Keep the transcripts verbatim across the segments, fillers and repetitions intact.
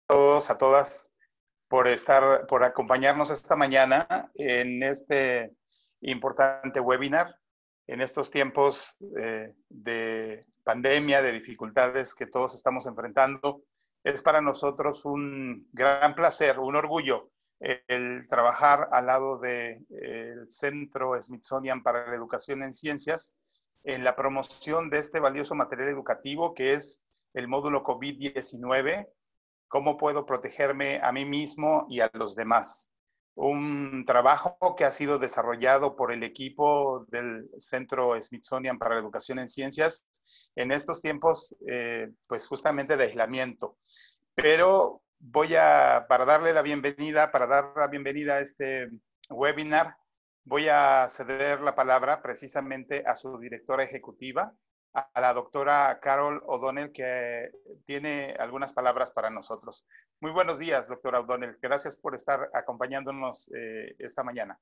todos, a todas, por estar, por acompañarnos esta mañana en este importante webinar, en estos tiempos eh, de pandemia, de dificultades que todos estamos enfrentando. Es para nosotros un gran placer, un orgullo, el trabajar al lado del Centro Smithsonian para la Educación en Ciencias en la promoción de este valioso material educativo que es el módulo COVID diecinueve, cómo puedo protegerme a mí mismo y a los demás. Un trabajo que ha sido desarrollado por el equipo del Centro Smithsonian para la Educación en Ciencias en estos tiempos, eh, pues justamente de aislamiento. Pero voy a, para darle la bienvenida, para dar la bienvenida a este webinar, voy a ceder la palabra precisamente a su directora ejecutiva, a la doctora Carol O'Donnell, que tiene algunas palabras para nosotros. Muy buenos días, doctora O'Donnell. Gracias por estar acompañándonos eh, esta mañana.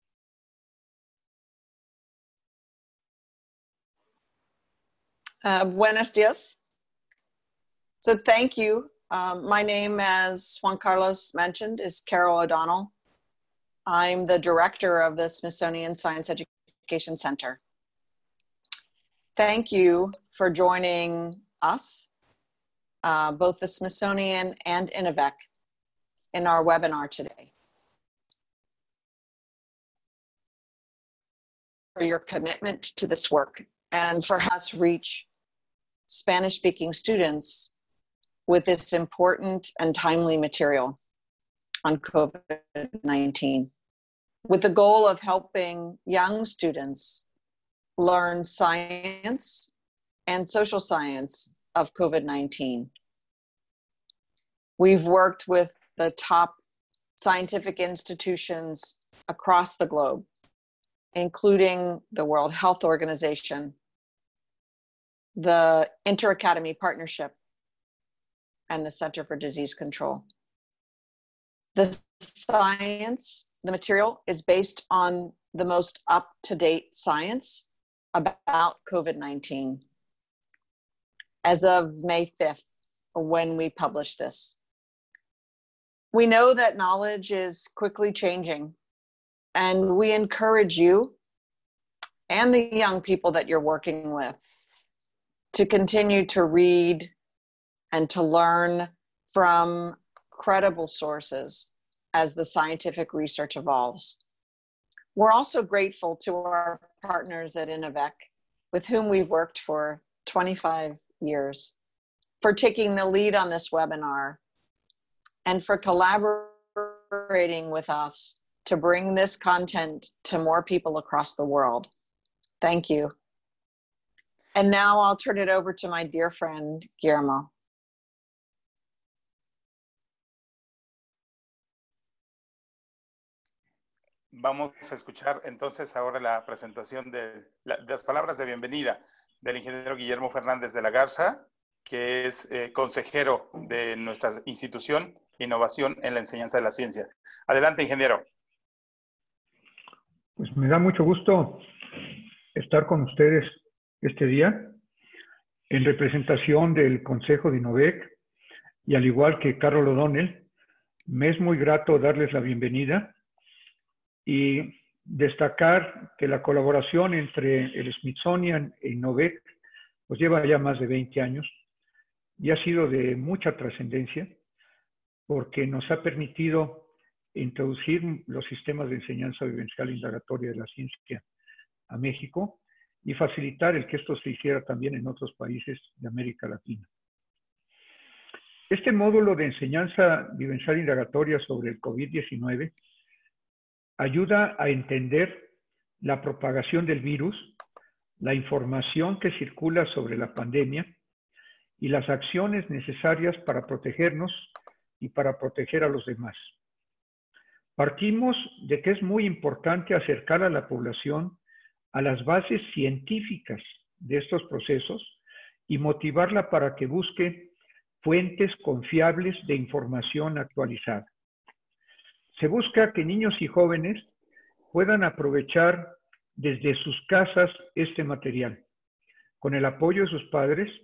Uh, buenos dias. So thank you. Um, my name, as Juan Carlos mentioned, is Carol O'Donnell. I'm the director of the Smithsonian Science Education Center. Thank you for joining us, uh, both the Smithsonian and Innovec, in our webinar today. For your commitment to this work and for us reach Spanish-speaking students with this important and timely material on COVID nineteen, with the goal of helping young students learn science and social science of COVID nineteen. We've worked with the top scientific institutions across the globe, including the World Health Organization, the Inter-Academy Partnership, and the Center for Disease Control. The science, the material is based on the most up-to-date science about COVID nineteen as of May fifth, when we published this. We know that knowledge is quickly changing, and we encourage you and the young people that you're working with to continue to read and to learn from credible sources as the scientific research evolves. We're also grateful to our partners at Innovec, with whom we've worked for twenty-five years, for taking the lead on this webinar and for collaborating with us to bring this content to more people across the world. Thank you. And now I'll turn it over to my dear friend, Guillermo. Vamos a escuchar entonces ahora la presentación de, la, de las palabras de bienvenida del ingeniero Guillermo Fernández de la Garza, que es eh, consejero de nuestra institución Innovación en la Enseñanza de la Ciencia. Adelante, ingeniero. Pues me da mucho gusto estar con ustedes este día en representación del Consejo de Innovec, y al igual que Carol O'Donnell, me es muy grato darles la bienvenida y destacar que la colaboración entre el Smithsonian e Innovec pues lleva ya más de veinte años y ha sido de mucha trascendencia porque nos ha permitido introducir los sistemas de enseñanza vivencial indagatoria de la ciencia a México y facilitar el que esto se hiciera también en otros países de América Latina. Este módulo de enseñanza vivencial indagatoria sobre el COVID diecinueve ayuda a entender la propagación del virus, la información que circula sobre la pandemia y las acciones necesarias para protegernos y para proteger a los demás. Partimos de que es muy importante acercar a la población a las bases científicas de estos procesos y motivarla para que busque fuentes confiables de información actualizada. Se busca que niños y jóvenes puedan aprovechar desde sus casas este material, con el apoyo de sus padres,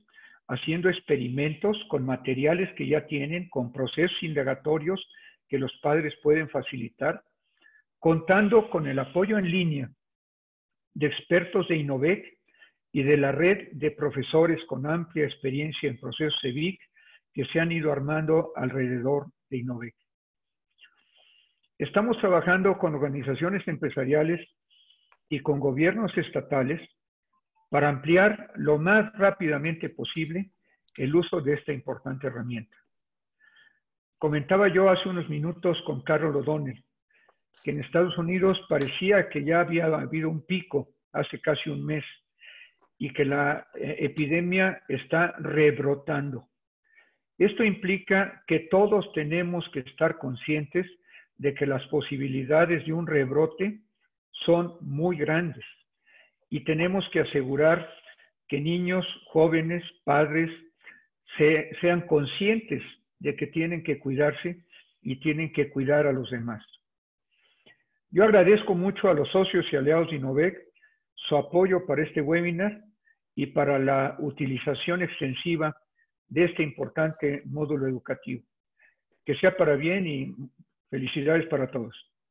haciendo experimentos con materiales que ya tienen, con procesos indagatorios que los padres pueden facilitar, contando con el apoyo en línea de expertos de INNOVEC y de la red de profesores con amplia experiencia en procesos C E V I C que se han ido armando alrededor de INNOVEC. Estamos trabajando con organizaciones empresariales y con gobiernos estatales para ampliar lo más rápidamente posible el uso de esta importante herramienta. Comentaba yo hace unos minutos con Carol O'Donnell que en Estados Unidos parecía que ya había habido un pico hace casi un mes y que la eh, epidemia está rebrotando. Esto implica que todos tenemos que estar conscientes de que las posibilidades de un rebrote son muy grandes y tenemos que asegurar que niños, jóvenes, padres se, sean conscientes de que tienen que cuidarse y tienen que cuidar a los demás. Yo agradezco mucho a los socios y aliados de INNOVEC su apoyo para este webinar y para la utilización extensiva de este importante módulo educativo. Que sea para bien y felicidades para todos.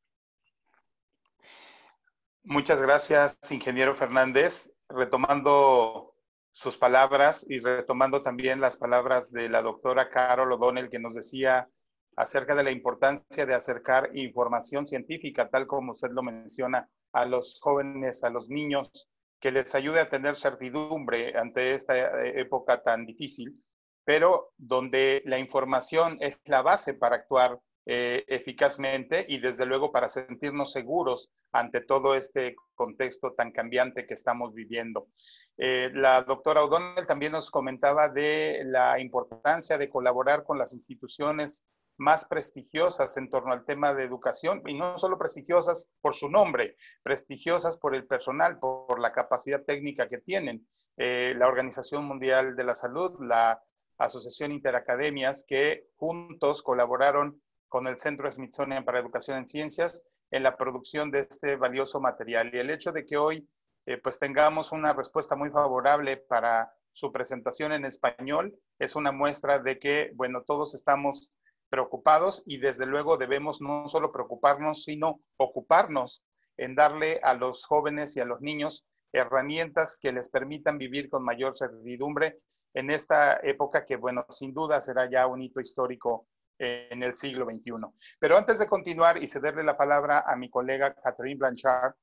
Muchas gracias, ingeniero Fernández. Retomando sus palabras y retomando también las palabras de la doctora Carol O'Donnell, que nos decía acerca de la importancia de acercar información científica, tal como usted lo menciona, a los jóvenes, a los niños, que les ayude a tener certidumbre ante esta época tan difícil, pero donde la información es la base para actuar eh, eficazmente y desde luego para sentirnos seguros ante todo este contexto tan cambiante que estamos viviendo. Eh, la doctora O'Donnell también nos comentaba de la importancia de colaborar con las instituciones más prestigiosas en torno al tema de educación, y no solo prestigiosas por su nombre, prestigiosas por el personal, por, por la capacidad técnica que tienen. Eh, la Organización Mundial de la Salud, la Asociación Interacademias, que juntos colaboraron con el Centro Smithsonian para Educación en Ciencias en la producción de este valioso material. Y el hecho de que hoy eh, pues tengamos una respuesta muy favorable para su presentación en español es una muestra de que, bueno, todos estamos preocupados y desde luego debemos no solo preocuparnos, sino ocuparnos en darle a los jóvenes y a los niños herramientas que les permitan vivir con mayor certidumbre en esta época que, bueno, sin duda será ya un hito histórico en el siglo veintiuno. Pero antes de continuar y cederle la palabra a mi colega Catherine Blanchard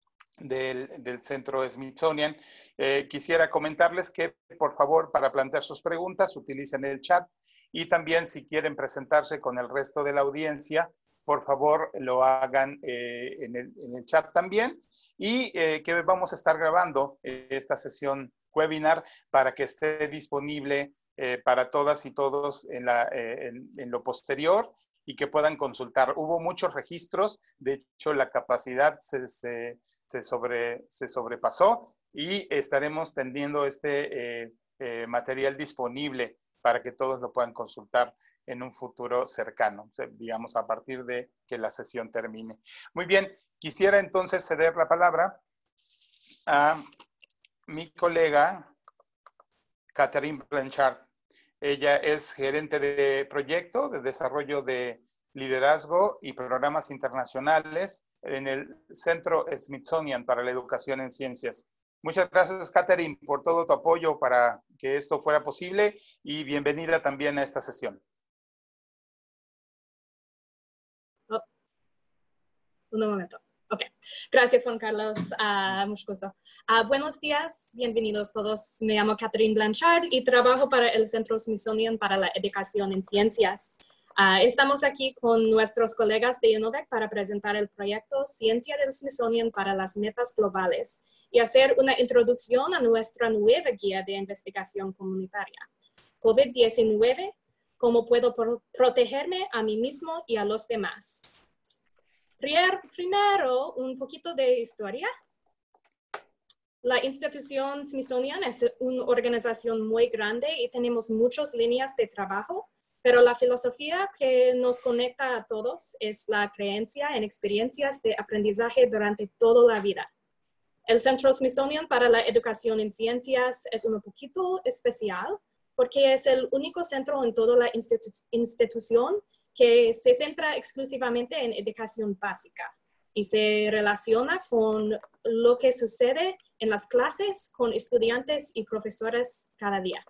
del, del Centro Smithsonian, eh, quisiera comentarles que, por favor, para plantear sus preguntas, utilicen el chat. Y también, si quieren presentarse con el resto de la audiencia, por favor, lo hagan eh, en, el, en el chat también. Y eh, que vamos a estar grabando eh, esta sesión webinar para que esté disponible eh, para todas y todos en, la, eh, en, en lo posterior y que puedan consultar. Hubo muchos registros, de hecho la capacidad se, se, se, sobre, se sobrepasó y estaremos teniendo este eh, eh, material disponible para que todos lo puedan consultar en un futuro cercano, digamos a partir de que la sesión termine. Muy bien, quisiera entonces ceder la palabra a mi colega Catherine Blanchard. Ella es gerente de proyecto de desarrollo de liderazgo y programas internacionales en el Centro Smithsonian para la Educación en Ciencias. Muchas gracias, Catherine, por todo tu apoyo para que esto fuera posible y bienvenida también a esta sesión. Oh. Un momento. Ok. Gracias, Juan Carlos. Uh, mucho gusto. Uh, buenos días. Bienvenidos todos. Me llamo Catherine Blanchard y trabajo para el Centro Smithsonian para la Educación en Ciencias. Uh, estamos aquí con nuestros colegas de INNOVEC para presentar el proyecto Ciencia del Smithsonian para las Metas Globales y hacer una introducción a nuestra nueva guía de investigación comunitaria. COVID diecinueve, ¿cómo puedo pro protegerme a mí mismo y a los demás? Primero, un poquito de historia. La institución Smithsonian es una organización muy grande y tenemos muchas líneas de trabajo, pero la filosofía que nos conecta a todos es la creencia en experiencias de aprendizaje durante toda la vida. El Centro Smithsonian para la Educación en Ciencias es un poquito especial porque es el único centro en toda la institu institución que se centra exclusivamente en educación básica y se relaciona con lo que sucede en las clases con estudiantes y profesores cada día.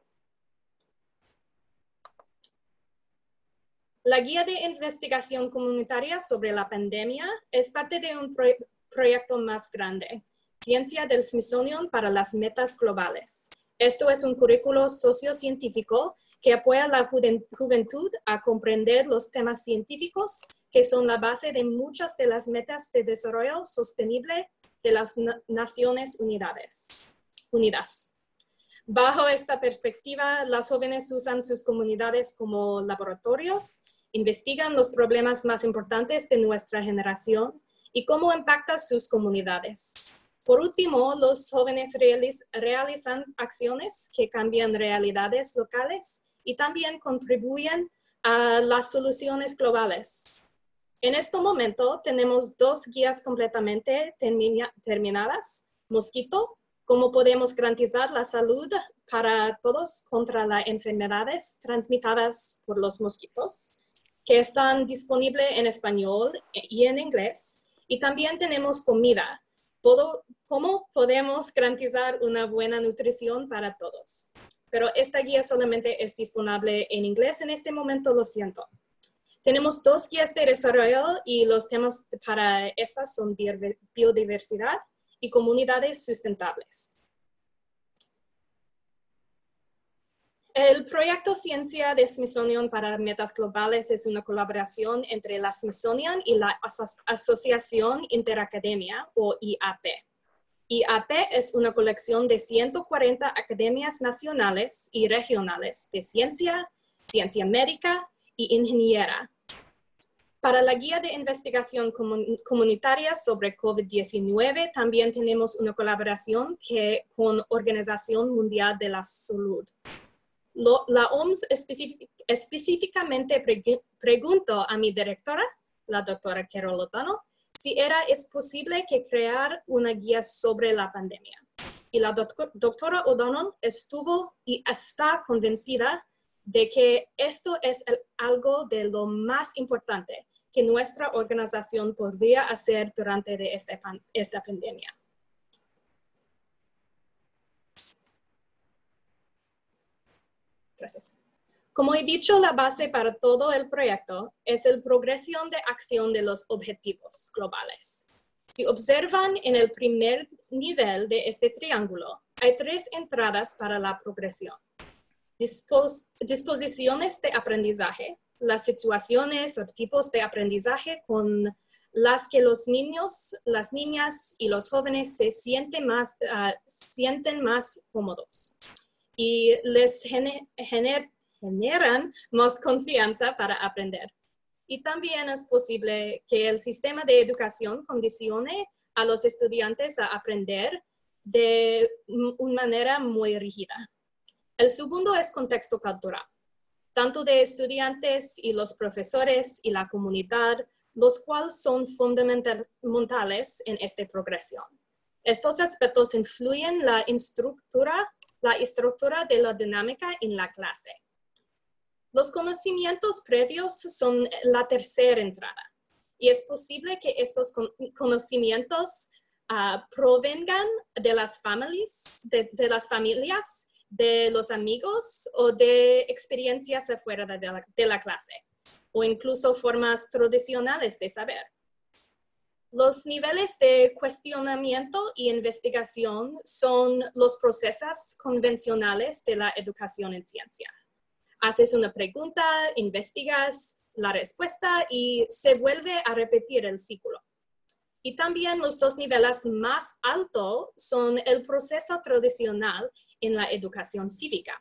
La guía de investigación comunitaria sobre la pandemia es parte de un pro proyecto más grande, Ciencia del Smithsonian para las Metas Globales. Esto es un currículo sociocientífico que apoya a la juventud a comprender los temas científicos que son la base de muchas de las metas de desarrollo sostenible de las Naciones Unidas. Unidas. Bajo esta perspectiva, las jóvenes usan sus comunidades como laboratorios, investigan los problemas más importantes de nuestra generación y cómo impacta sus comunidades. Por último, los jóvenes realiz realizan acciones que cambian realidades locales y también contribuyen a las soluciones globales. En este momento tenemos dos guías completamente termina terminadas. Mosquito, cómo podemos garantizar la salud para todos contra las enfermedades transmitidas por los mosquitos, que están disponibles en español y en inglés. Y también tenemos comida, cómo podemos garantizar una buena nutrición para todos. Pero esta guía solamente es disponible en inglés en este momento, lo siento. Tenemos dos guías de desarrollo y los temas para estas son biodiversidad y comunidades sustentables. El proyecto Ciencia de Smithsonian para Metas Globales es una colaboración entre la Smithsonian y la Aso- Asociación Interacademia, o I A P. I A P es una colección de ciento cuarenta academias nacionales y regionales de ciencia, ciencia médica y ingeniera. Para la guía de investigación comun- comunitaria sobre COVID diecinueve, también tenemos una colaboración que, con Organización Mundial de la Salud. Lo, la O M S específic, específicamente pre, preguntó a mi directora, la doctora Carol O'Donnell, si era es posible que crear una guía sobre la pandemia. Y la doc, doctora O'Donnell estuvo y está convencida de que esto es el, algo de lo más importante que nuestra organización podría hacer durante de este, esta pandemia. Gracias. Como he dicho, la base para todo el proyecto es la progresión de acción de los objetivos globales. Si observan en el primer nivel de este triángulo, hay tres entradas para la progresión. Dispos disposiciones de aprendizaje, las situaciones o tipos de aprendizaje con las que los niños, las niñas y los jóvenes se sienten más, uh, sienten más cómodos y les gener, gener, generan más confianza para aprender. Y también es posible que el sistema de educación condicione a los estudiantes a aprender de una manera muy rígida. El segundo es contexto cultural, tanto de estudiantes y los profesores y la comunidad, los cuales son fundamentales en esta progresión. Estos aspectos influyen en la estructura, la estructura de la dinámica en la clase. Los conocimientos previos son la tercera entrada y es posible que estos con conocimientos uh, provengan de las familias, de, de las familias, de los amigos o de experiencias afuera de la, de la clase o incluso formas tradicionales de saber. Los niveles de cuestionamiento y investigación son los procesos convencionales de la educación en ciencia. Haces una pregunta, investigas la respuesta y se vuelve a repetir el ciclo. Y también los dos niveles más altos son el proceso tradicional en la educación cívica.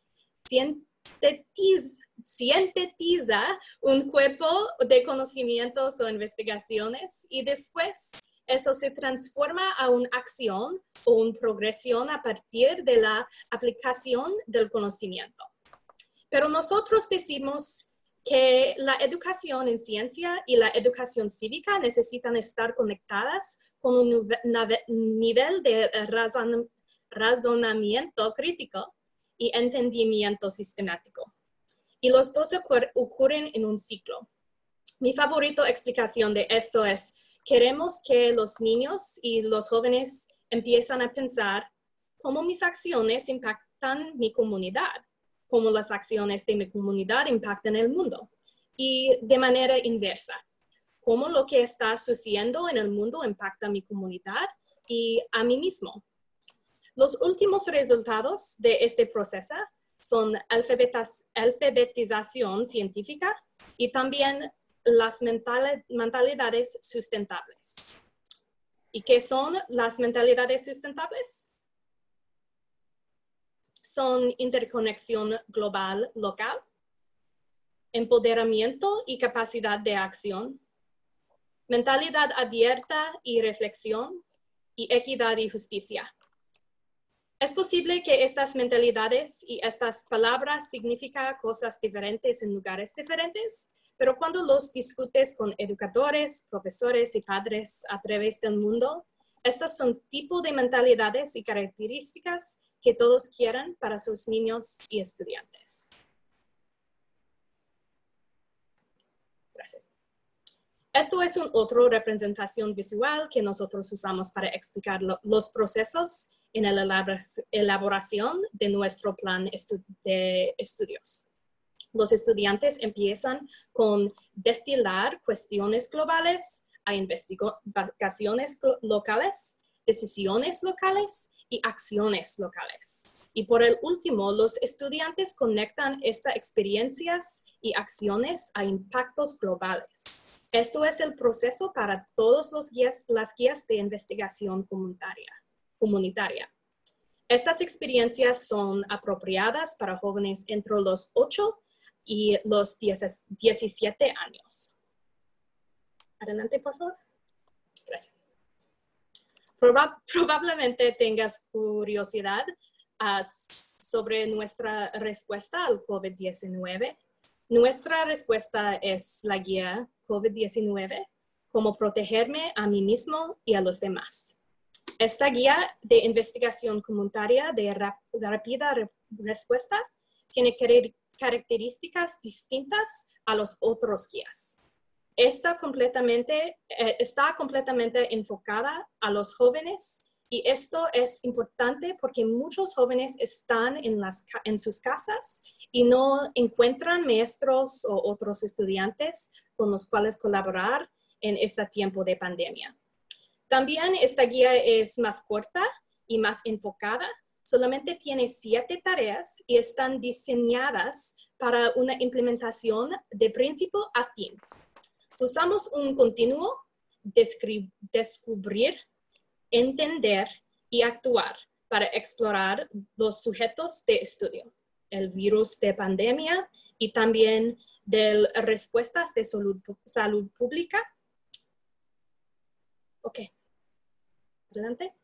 Sintetiza, sintetiza un cuerpo de conocimientos o investigaciones y después eso se transforma a una acción o una progresión a partir de la aplicación del conocimiento. Pero nosotros decimos que la educación en ciencia y la educación cívica necesitan estar conectadas con un nivel de razon razonamiento crítico y entendimiento sistemático. Y los dos ocurren en un ciclo. Mi favorita explicación de esto es, queremos que los niños y los jóvenes empiezan a pensar cómo mis acciones impactan mi comunidad, cómo las acciones de mi comunidad impactan el mundo, y de manera inversa, cómo lo que está sucediendo en el mundo impacta a mi comunidad y a mí mismo. Los últimos resultados de este proceso son alfabetización científica y también las mentalidades sustentables. ¿Y qué son las mentalidades sustentables? Son interconexión global local, empoderamiento y capacidad de acción, mentalidad abierta y reflexión, y equidad y justicia. Es posible que estas mentalidades y estas palabras significan cosas diferentes en lugares diferentes, pero cuando los discutes con educadores, profesores y padres a través del mundo, estos son tipos de mentalidades y características que todos quieren para sus niños y estudiantes. Gracias. Esto es una otra representación visual que nosotros usamos para explicar lo, los procesos en la elaboración de nuestro plan estu de estudios. Los estudiantes empiezan con destilar cuestiones globales a investigaciones locales, decisiones locales y acciones locales. Y por el último, los estudiantes conectan estas experiencias y acciones a impactos globales. Esto es el proceso para todas los guías, las guías de investigación comunitaria. comunitaria. Estas experiencias son apropiadas para jóvenes entre los ocho y los diecisiete años. Adelante, por favor. Gracias. Proba- probablemente tengas curiosidad uh, sobre nuestra respuesta al COVID diecinueve. Nuestra respuesta es la guía COVID diecinueve, cómo protegerme a mí mismo y a los demás. Esta guía de investigación comunitaria de, rap de rápida re respuesta tiene características distintas a los otros guías. Está completamente, eh, está completamente enfocada a los jóvenes y esto es importante porque muchos jóvenes están en, las, en sus casas y no encuentran maestros o otros estudiantes con los cuales colaborar en este tiempo de pandemia. También esta guía es más corta y más enfocada. Solamente tiene siete tareas y están diseñadas para una implementación de principio a fin. Usamos un continuo, descubrir, entender y actuar para explorar los sujetos de estudio, el virus de pandemia y también de respuestas de salud, salud pública. Ok. Adelante.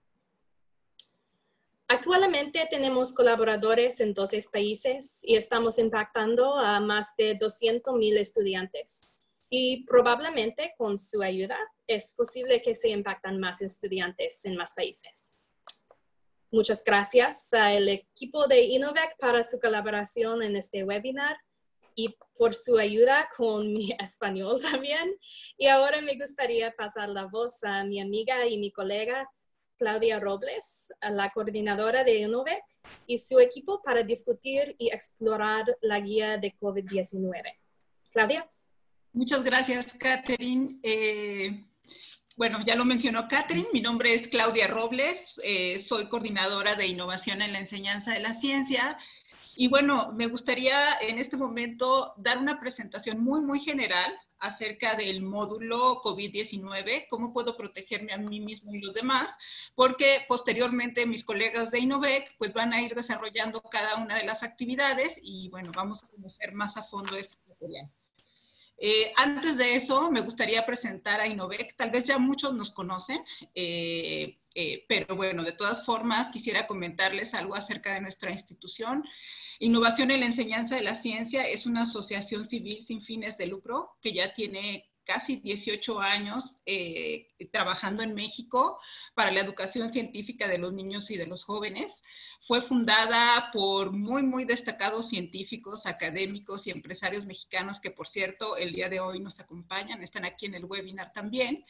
Actualmente tenemos colaboradores en doce países y estamos impactando a más de doscientos mil estudiantes. Y probablemente con su ayuda es posible que se impacten más estudiantes en más países. Muchas gracias al equipo de Innovec para su colaboración en este webinar y por su ayuda con mi español también. Y ahora me gustaría pasar la voz a mi amiga y mi colega Claudia Robles, la coordinadora de Innovec, y su equipo para discutir y explorar la guía de COVID diecinueve. Claudia. Muchas gracias, Catherine. Eh, bueno, ya lo mencionó Catherine, mi nombre es Claudia Robles, eh, soy coordinadora de innovación en la enseñanza de la ciencia. Y bueno, me gustaría en este momento dar una presentación muy, muy general acerca del módulo COVID diecinueve, cómo puedo protegerme a mí mismo y los demás, porque posteriormente mis colegas de Innovec pues van a ir desarrollando cada una de las actividades y bueno, vamos a conocer más a fondo este material. Eh, antes de eso, me gustaría presentar a Innovec. Tal vez ya muchos nos conocen, eh, eh, pero bueno, de todas formas, quisiera comentarles algo acerca de nuestra institución. Innovación en la enseñanza de la ciencia es una asociación civil sin fines de lucro que ya tiene casi dieciocho años eh, trabajando en México para la educación científica de los niños y de los jóvenes. Fue fundada por muy, muy destacados científicos, académicos y empresarios mexicanos que, por cierto, el día de hoy nos acompañan, están aquí en el webinar también.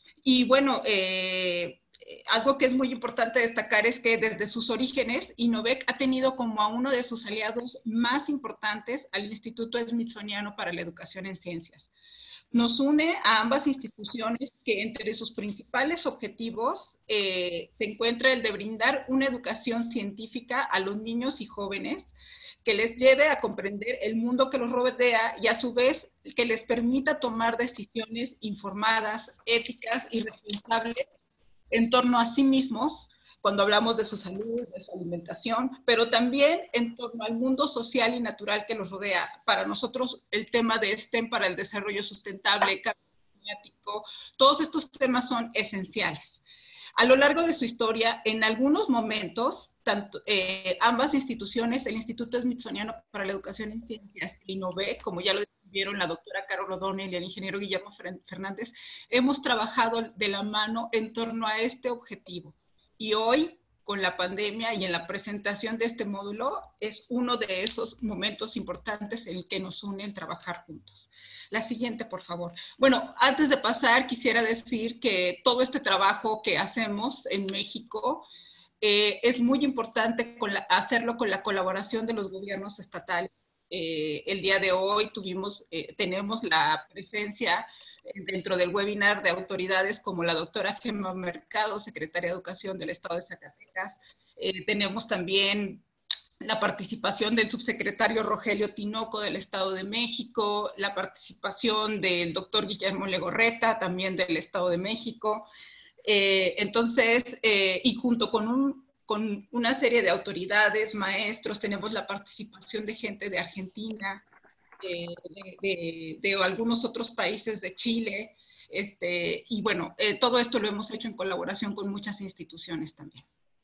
Y bueno, eh, algo que es muy importante destacar es que desde sus orígenes, Innovec ha tenido como a uno de sus aliados más importantes al Instituto Smithsoniano para la Educación en Ciencias. Nos une a ambas instituciones que entre sus principales objetivos eh, se encuentra el de brindar una educación científica a los niños y jóvenes que les lleve a comprender el mundo que los rodea y a su vez que les permita tomar decisiones informadas, éticas y responsables en torno a sí mismos, cuando hablamos de su salud, de su alimentación, pero también en torno al mundo social y natural que los rodea. Para nosotros el tema de STEM para el desarrollo sustentable, cambio climático, todos estos temas son esenciales. A lo largo de su historia, en algunos momentos, tanto, eh, ambas instituciones, el Instituto Smithsoniano para la Educación en Ciencias e Innovec, como ya lo vieron la doctora Carol O'Donnell y el ingeniero Guillermo Fernández, hemos trabajado de la mano en torno a este objetivo. Y hoy, con la pandemia y en la presentación de este módulo, es uno de esos momentos importantes en el que nos une el trabajar juntos. La siguiente, por favor. Bueno, antes de pasar, quisiera decir que todo este trabajo que hacemos en México eh, es muy importante con la, hacerlo con la colaboración de los gobiernos estatales. Eh, el día de hoy tuvimos, eh, tenemos la presencia dentro del webinar de autoridades como la doctora Gemma Mercado, secretaria de Educación del Estado de Zacatecas. Eh, tenemos también la participación del subsecretario Rogelio Tinoco del Estado de México, la participación del doctor Guillermo Legorreta, también del Estado de México. Eh, entonces, eh, y junto con, un, con una serie de autoridades, maestros, tenemos la participación de gente de Argentina, De, de, de, de algunos otros países de Chile, este, y bueno, eh, todo esto lo hemos hecho en colaboración con muchas instituciones también.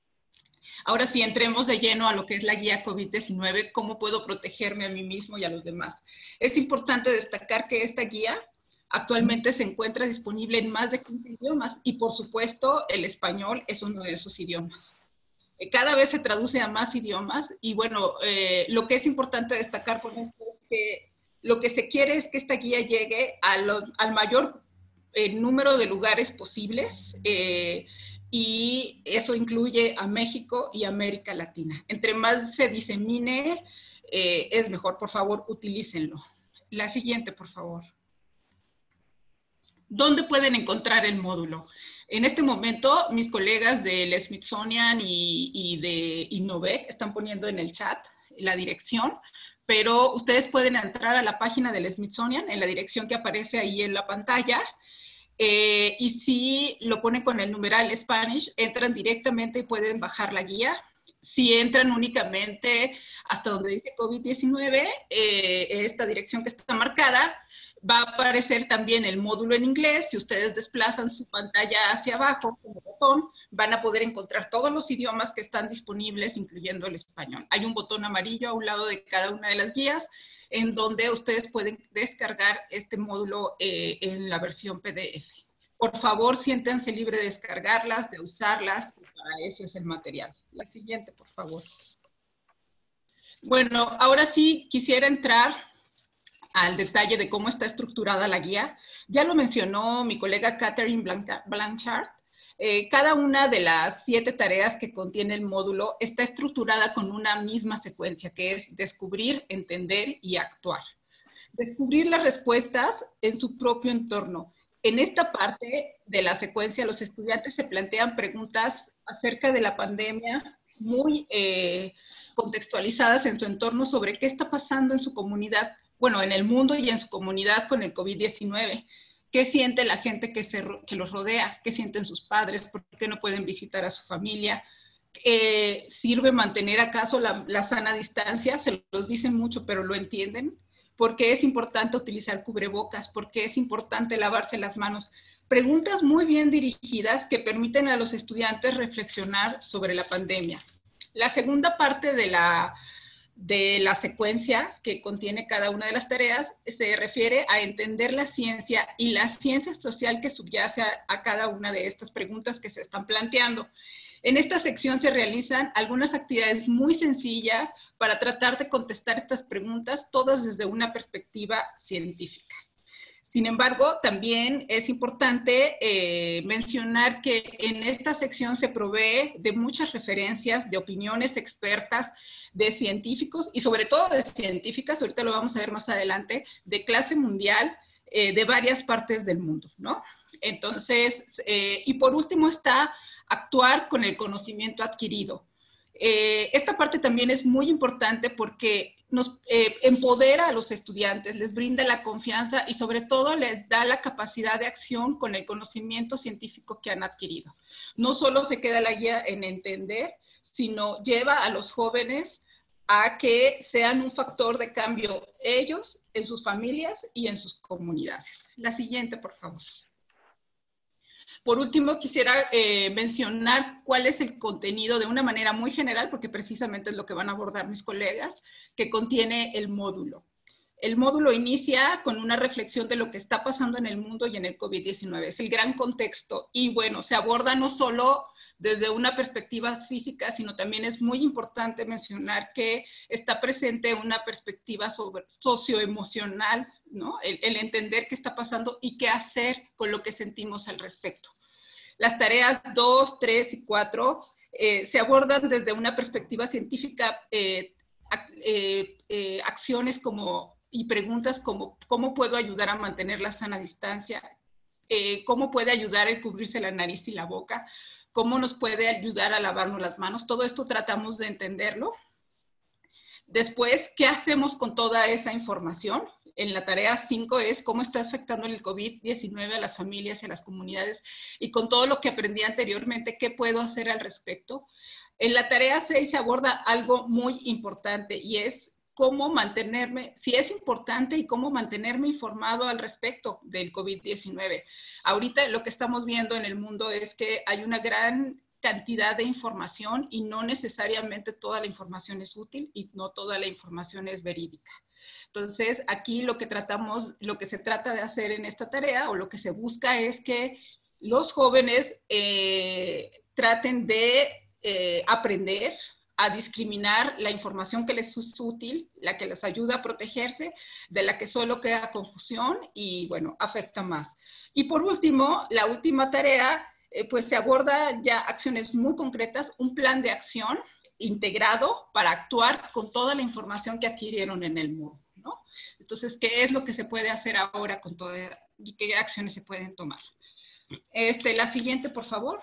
Ahora sí, entremos de lleno a lo que es la guía COVID diecinueve, cómo puedo protegerme a mí mismo y a los demás. Es importante destacar que esta guía actualmente se encuentra disponible en más de quince idiomas y por supuesto el español es uno de esos idiomas. Cada vez se traduce a más idiomas y bueno, eh, lo que es importante destacar con esto es que lo que se quiere es que esta guía llegue a los, al mayor eh, número de lugares posibles eh, y eso incluye a México y América Latina. Entre más se disemine, eh, es mejor. Por favor, utilícenlo. La siguiente, por favor. ¿Dónde pueden encontrar el módulo? En este momento, mis colegas del Smithsonian y, y de Innovec están poniendo en el chat la dirección, pero ustedes pueden entrar a la página del Smithsonian en la dirección que aparece ahí en la pantalla, eh, y si lo ponen con el numeral Spanish, entran directamente y pueden bajar la guía. Si entran únicamente hasta donde dice COVID diecinueve, eh, esta dirección que está marcada, va a aparecer también el módulo en inglés. Si ustedes desplazan su pantalla hacia abajo como botón, van a poder encontrar todos los idiomas que están disponibles, incluyendo el español. Hay un botón amarillo a un lado de cada una de las guías, en donde ustedes pueden descargar este módulo eh, en la versión P D F. Por favor, siéntanse libres de descargarlas, de usarlas, para eso es el material. La siguiente, por favor. Bueno, ahora sí quisiera entrar al detalle de cómo está estructurada la guía. Ya lo mencionó mi colega Catherine Blanchard. Eh, cada una de las siete tareas que contiene el módulo está estructurada con una misma secuencia, que es descubrir, entender y actuar. Descubrir las respuestas en su propio entorno. En esta parte de la secuencia, los estudiantes se plantean preguntas acerca de la pandemia muy eh, contextualizadas en su entorno sobre qué está pasando en su comunidad, bueno, en el mundo y en su comunidad con el COVID diecinueve. ¿Qué siente la gente que, se, que los rodea? ¿Qué sienten sus padres? ¿Por qué no pueden visitar a su familia? Eh, ¿Sirve mantener acaso la, la sana distancia? Se los dicen mucho, pero lo entienden. ¿Por qué es importante utilizar cubrebocas? ¿Por qué es importante lavarse las manos? Preguntas muy bien dirigidas que permiten a los estudiantes reflexionar sobre la pandemia. La segunda parte de la, de la secuencia que contiene cada una de las tareas se refiere a entender la ciencia y la ciencia social que subyace a, a cada una de estas preguntas que se están planteando. En esta sección se realizan algunas actividades muy sencillas para tratar de contestar estas preguntas, todas desde una perspectiva científica. Sin embargo, también es importante eh, mencionar que en esta sección se provee de muchas referencias, de opiniones expertas, de científicos y sobre todo de científicas, ahorita lo vamos a ver más adelante, de clase mundial, eh, de varias partes del mundo, ¿no? Entonces, eh, y por último está actuar con el conocimiento adquirido. Eh, esta parte también es muy importante porque nos eh, empodera a los estudiantes, les brinda la confianza y sobre todo les da la capacidad de acción con el conocimiento científico que han adquirido. No solo se queda la guía en entender, sino lleva a los jóvenes a que sean un factor de cambio ellos, en sus familias y en sus comunidades. La siguiente, por favor. Por último, quisiera eh, mencionar cuál es el contenido de una manera muy general, porque precisamente es lo que van a abordar mis colegas, que contiene el módulo. El módulo inicia con una reflexión de lo que está pasando en el mundo y en el COVID diecinueve. Es el gran contexto y bueno, se aborda no solo desde una perspectiva física, sino también es muy importante mencionar que está presente una perspectiva sobre, socioemocional, ¿no? El, el entender qué está pasando y qué hacer con lo que sentimos al respecto. Las tareas dos, tres y cuatro eh, se abordan desde una perspectiva científica, eh, eh, eh, acciones como y preguntas como ¿cómo puedo ayudar a mantener la sana distancia? Eh, ¿Cómo puede ayudar el cubrirse la nariz y la boca? ¿Cómo nos puede ayudar a lavarnos las manos? Todo esto tratamos de entenderlo. Después, ¿qué hacemos con toda esa información? En la tarea cinco es cómo está afectando el COVID diecinueve a las familias y a las comunidades y con todo lo que aprendí anteriormente, ¿qué puedo hacer al respecto? En la tarea seis se aborda algo muy importante y es cómo mantenerme, si es importante y cómo mantenerme informado al respecto del COVID diecinueve. Ahorita lo que estamos viendo en el mundo es que hay una gran cantidad de información y no necesariamente toda la información es útil y no toda la información es verídica. Entonces, aquí lo que tratamos, lo que se trata de hacer en esta tarea o lo que se busca es que los jóvenes eh, traten de eh, aprender a discriminar la información que les es útil, la que les ayuda a protegerse, de la que solo crea confusión y, bueno, afecta más. Y por último, la última tarea, eh, pues se aborda ya acciones muy concretas, un plan de acción integrado para actuar con toda la información que adquirieron en el módulo, ¿no? Entonces, ¿qué es lo que se puede hacer ahora con toda y qué acciones se pueden tomar? Este, la siguiente, por favor.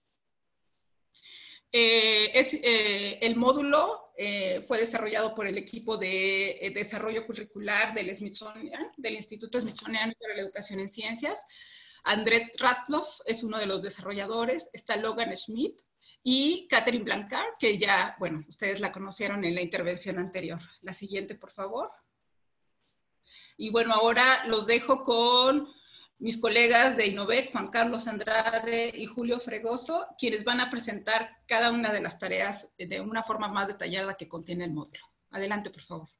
Eh, es, eh, el módulo eh, fue desarrollado por el equipo de eh, desarrollo curricular del Smithsonian, del Instituto Smithsoniano para la Educación en Ciencias. André Ratloff es uno de los desarrolladores, está Logan Schmidt y Catherine Blanchard, que ya, bueno, ustedes la conocieron en la intervención anterior. La siguiente, por favor. Y bueno, ahora los dejo con mis colegas de Innovec, Juan Carlos Andrade y Julio Fregoso, quienes van a presentar cada una de las tareas de una forma más detallada que contiene el módulo. Adelante, por favor.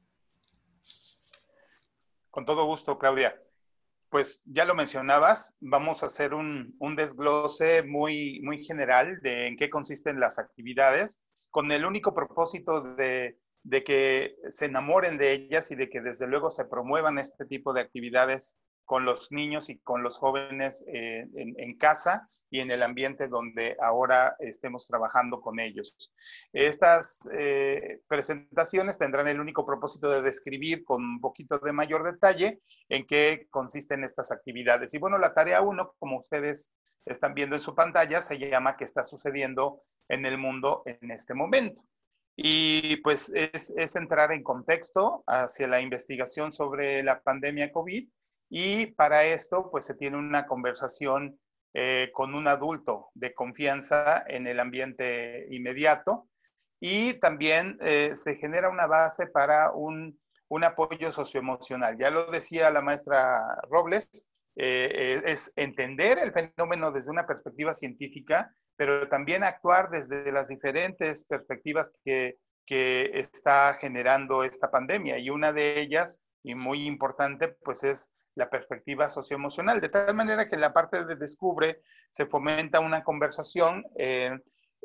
Con todo gusto, Claudia. Pues ya lo mencionabas, vamos a hacer un, un desglose muy, muy general de en qué consisten las actividades, con el único propósito de, de que se enamoren de ellas y de que desde luego se promuevan este tipo de actividades con los niños y con los jóvenes eh, en, en casa y en el ambiente donde ahora estemos trabajando con ellos. Estas eh, presentaciones tendrán el único propósito de describir con un poquito de mayor detalle en qué consisten estas actividades. Y bueno, la tarea uno, como ustedes están viendo en su pantalla, se llama ¿qué está sucediendo en el mundo en este momento? Y pues es, es entrar en contexto hacia la investigación sobre la pandemia COVID. Y para esto, pues se tiene una conversación eh, con un adulto de confianza en el ambiente inmediato y también eh, se genera una base para un, un apoyo socioemocional. Ya lo decía la maestra Robles, eh, es entender el fenómeno desde una perspectiva científica, pero también actuar desde las diferentes perspectivas que que está generando esta pandemia. Y una de ellas, y muy importante, pues es la perspectiva socioemocional, de tal manera que en la parte de Descubre se fomenta una conversación eh,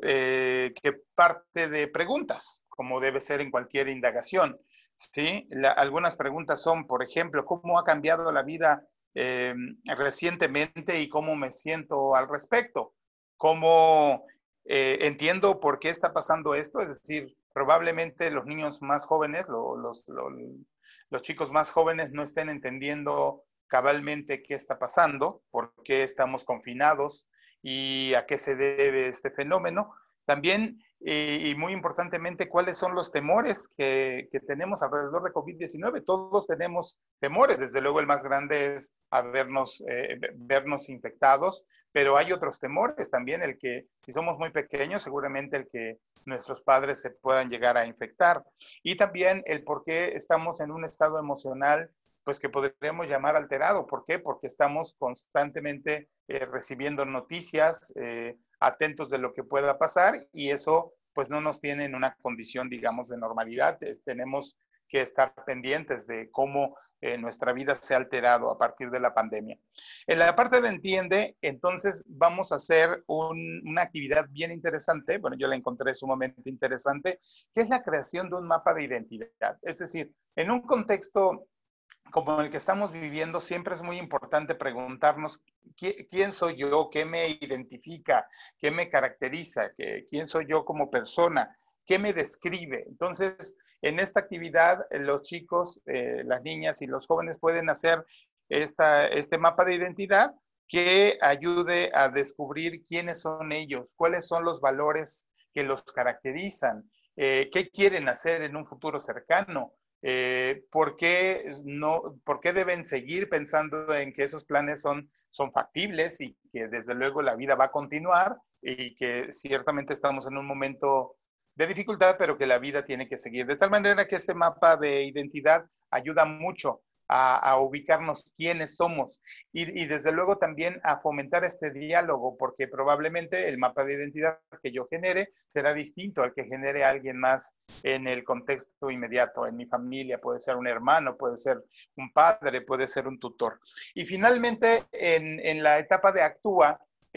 eh, que parte de preguntas, como debe ser en cualquier indagación. ¿Sí? La, algunas preguntas son, por ejemplo, ¿cómo ha cambiado la vida eh, recientemente y cómo me siento al respecto? ¿Cómo eh, entiendo por qué está pasando esto? Es decir, probablemente los niños más jóvenes, lo, los, lo, los chicos más jóvenes no estén entendiendo cabalmente qué está pasando, por qué estamos confinados y a qué se debe este fenómeno. También, y, y muy importantemente, cuáles son los temores que, que tenemos alrededor de COVID diecinueve. Todos tenemos temores, desde luego el más grande es a vernos, eh, vernos infectados, pero hay otros temores también, el que si somos muy pequeños, seguramente el que nuestros padres se puedan llegar a infectar. Y también el por qué estamos en un estado emocional pues que podríamos llamar alterado. ¿Por qué? Porque estamos constantemente eh, recibiendo noticias, eh, atentos de lo que pueda pasar, y eso pues no nos tiene en una condición, digamos, de normalidad. Eh, tenemos que estar pendientes de cómo eh, nuestra vida se ha alterado a partir de la pandemia. En la parte de Entiende, entonces vamos a hacer un, una actividad bien interesante, bueno, yo la encontré sumamente interesante, que es la creación de un mapa de identidad. Es decir, en un contexto como el que estamos viviendo, siempre es muy importante preguntarnos quién soy yo, qué me identifica, qué me caracteriza, quién soy yo como persona, qué me describe. Entonces, en esta actividad, los chicos, eh, las niñas y los jóvenes pueden hacer esta, este mapa de identidad que ayude a descubrir quiénes son ellos, cuáles son los valores que los caracterizan, eh, qué quieren hacer en un futuro cercano. Eh, ¿por qué no, por qué deben seguir pensando en que esos planes son, son factibles y que desde luego la vida va a continuar y que ciertamente estamos en un momento de dificultad, pero que la vida tiene que seguir? De tal manera que este mapa de identidad ayuda mucho a, a ubicarnos quiénes somos y, y desde luego también a fomentar este diálogo, porque probablemente el mapa de identidad que yo genere será distinto al que genere alguien más en el contexto inmediato, en mi familia. Puede ser un hermano, puede ser un padre, puede ser un tutor. Y finalmente, en, en la etapa de Actúa,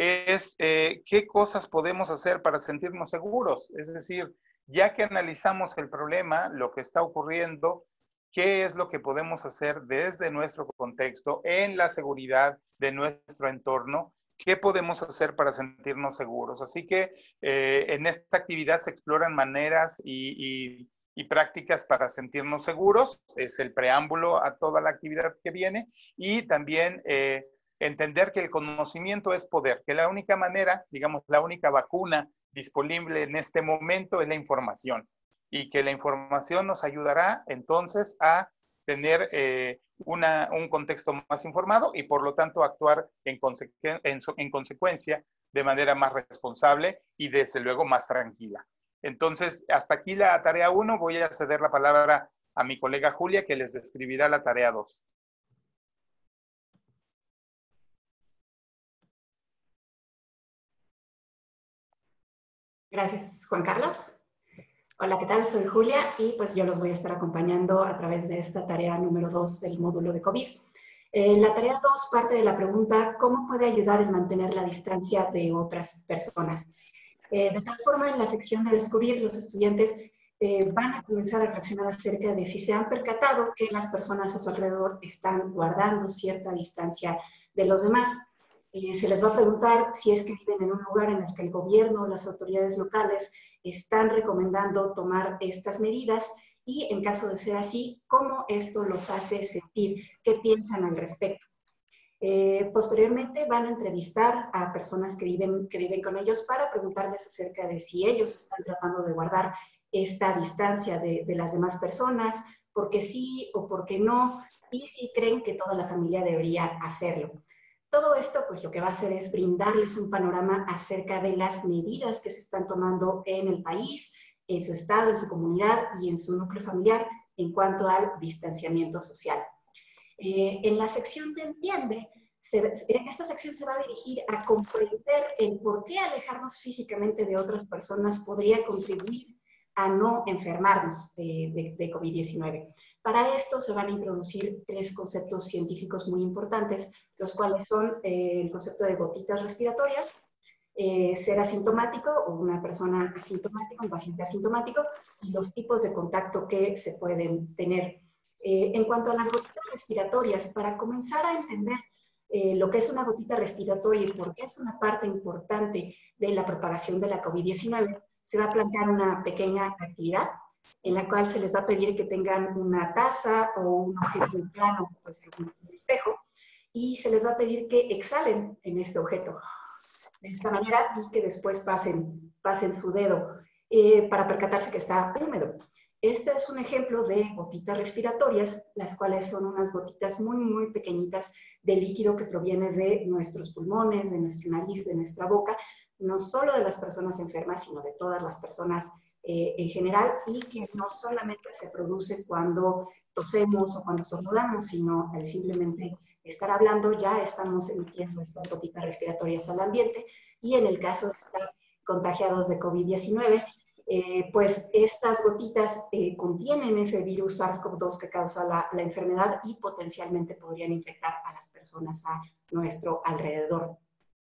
es eh, qué cosas podemos hacer para sentirnos seguros. Es decir, ya que analizamos el problema, lo que está ocurriendo, qué es lo que podemos hacer desde nuestro contexto en la seguridad de nuestro entorno, qué podemos hacer para sentirnos seguros. Así que eh, en esta actividad se exploran maneras y, y, y prácticas para sentirnos seguros. Es el preámbulo a toda la actividad que viene, y también eh, entender que el conocimiento es poder, que la única manera, digamos, la única vacuna disponible en este momento es la información, y que la información nos ayudará entonces a tener eh, una, un contexto más informado y por lo tanto actuar en, conse en, en consecuencia de manera más responsable y desde luego más tranquila. Entonces, hasta aquí la tarea uno. Voy a ceder la palabra a mi colega Julia, que les describirá la tarea dos. Gracias, Juan Carlos. Hola, ¿qué tal? Soy Julia y pues yo los voy a estar acompañando a través de esta tarea número dos del módulo de COVID. Eh, la tarea dos parte de la pregunta, ¿cómo puede ayudar el mantener la distancia de otras personas? Eh, de tal forma, en la sección de descubrir, los estudiantes eh, van a comenzar a reflexionar acerca de si se han percatado que las personas a su alrededor están guardando cierta distancia de los demás. Eh, se les va a preguntar si es que viven en un lugar en el que el gobierno o las autoridades locales están recomendando tomar estas medidas y, en caso de ser así, cómo esto los hace sentir, qué piensan al respecto. Eh, posteriormente van a entrevistar a personas que viven, que viven con ellos para preguntarles acerca de si ellos están tratando de guardar esta distancia de, de las demás personas, por qué sí o por qué no, y si creen que toda la familia debería hacerlo. Todo esto, pues lo que va a hacer es brindarles un panorama acerca de las medidas que se están tomando en el país, en su estado, en su comunidad y en su núcleo familiar en cuanto al distanciamiento social. Eh, en la sección de Entiende, se, esta sección se va a dirigir a comprender el por qué alejarnos físicamente de otras personas podría contribuir a no enfermarnos de, de, de COVID diecinueve. Para esto se van a introducir tres conceptos científicos muy importantes, los cuales son eh, el concepto de gotitas respiratorias, eh, ser asintomático o una persona asintomática, un paciente asintomático, y los tipos de contacto que se pueden tener. Eh, en cuanto a las gotitas respiratorias, para comenzar a entender eh, lo que es una gotita respiratoria y por qué es una parte importante de la propagación de la COVID diecinueve, se va a plantear una pequeña actividad en la cual se les va a pedir que tengan una taza o un objeto plano, pues un espejo, y se les va a pedir que exhalen en este objeto de esta manera y que después pasen, pasen su dedo eh, para percatarse que está húmedo. Este es un ejemplo de gotitas respiratorias, las cuales son unas gotitas muy, muy pequeñitas de líquido que proviene de nuestros pulmones, de nuestra nariz, de nuestra boca, no solo de las personas enfermas, sino de todas las personas eh, en general, y que no solamente se produce cuando tosemos o cuando estornudamos, sino al simplemente estar hablando ya estamos emitiendo estas gotitas respiratorias al ambiente, y en el caso de estar contagiados de COVID diecinueve, Eh, pues estas gotitas eh, contienen ese virus SARS CoV dos que causa la, la enfermedad y potencialmente podrían infectar a las personas a nuestro alrededor.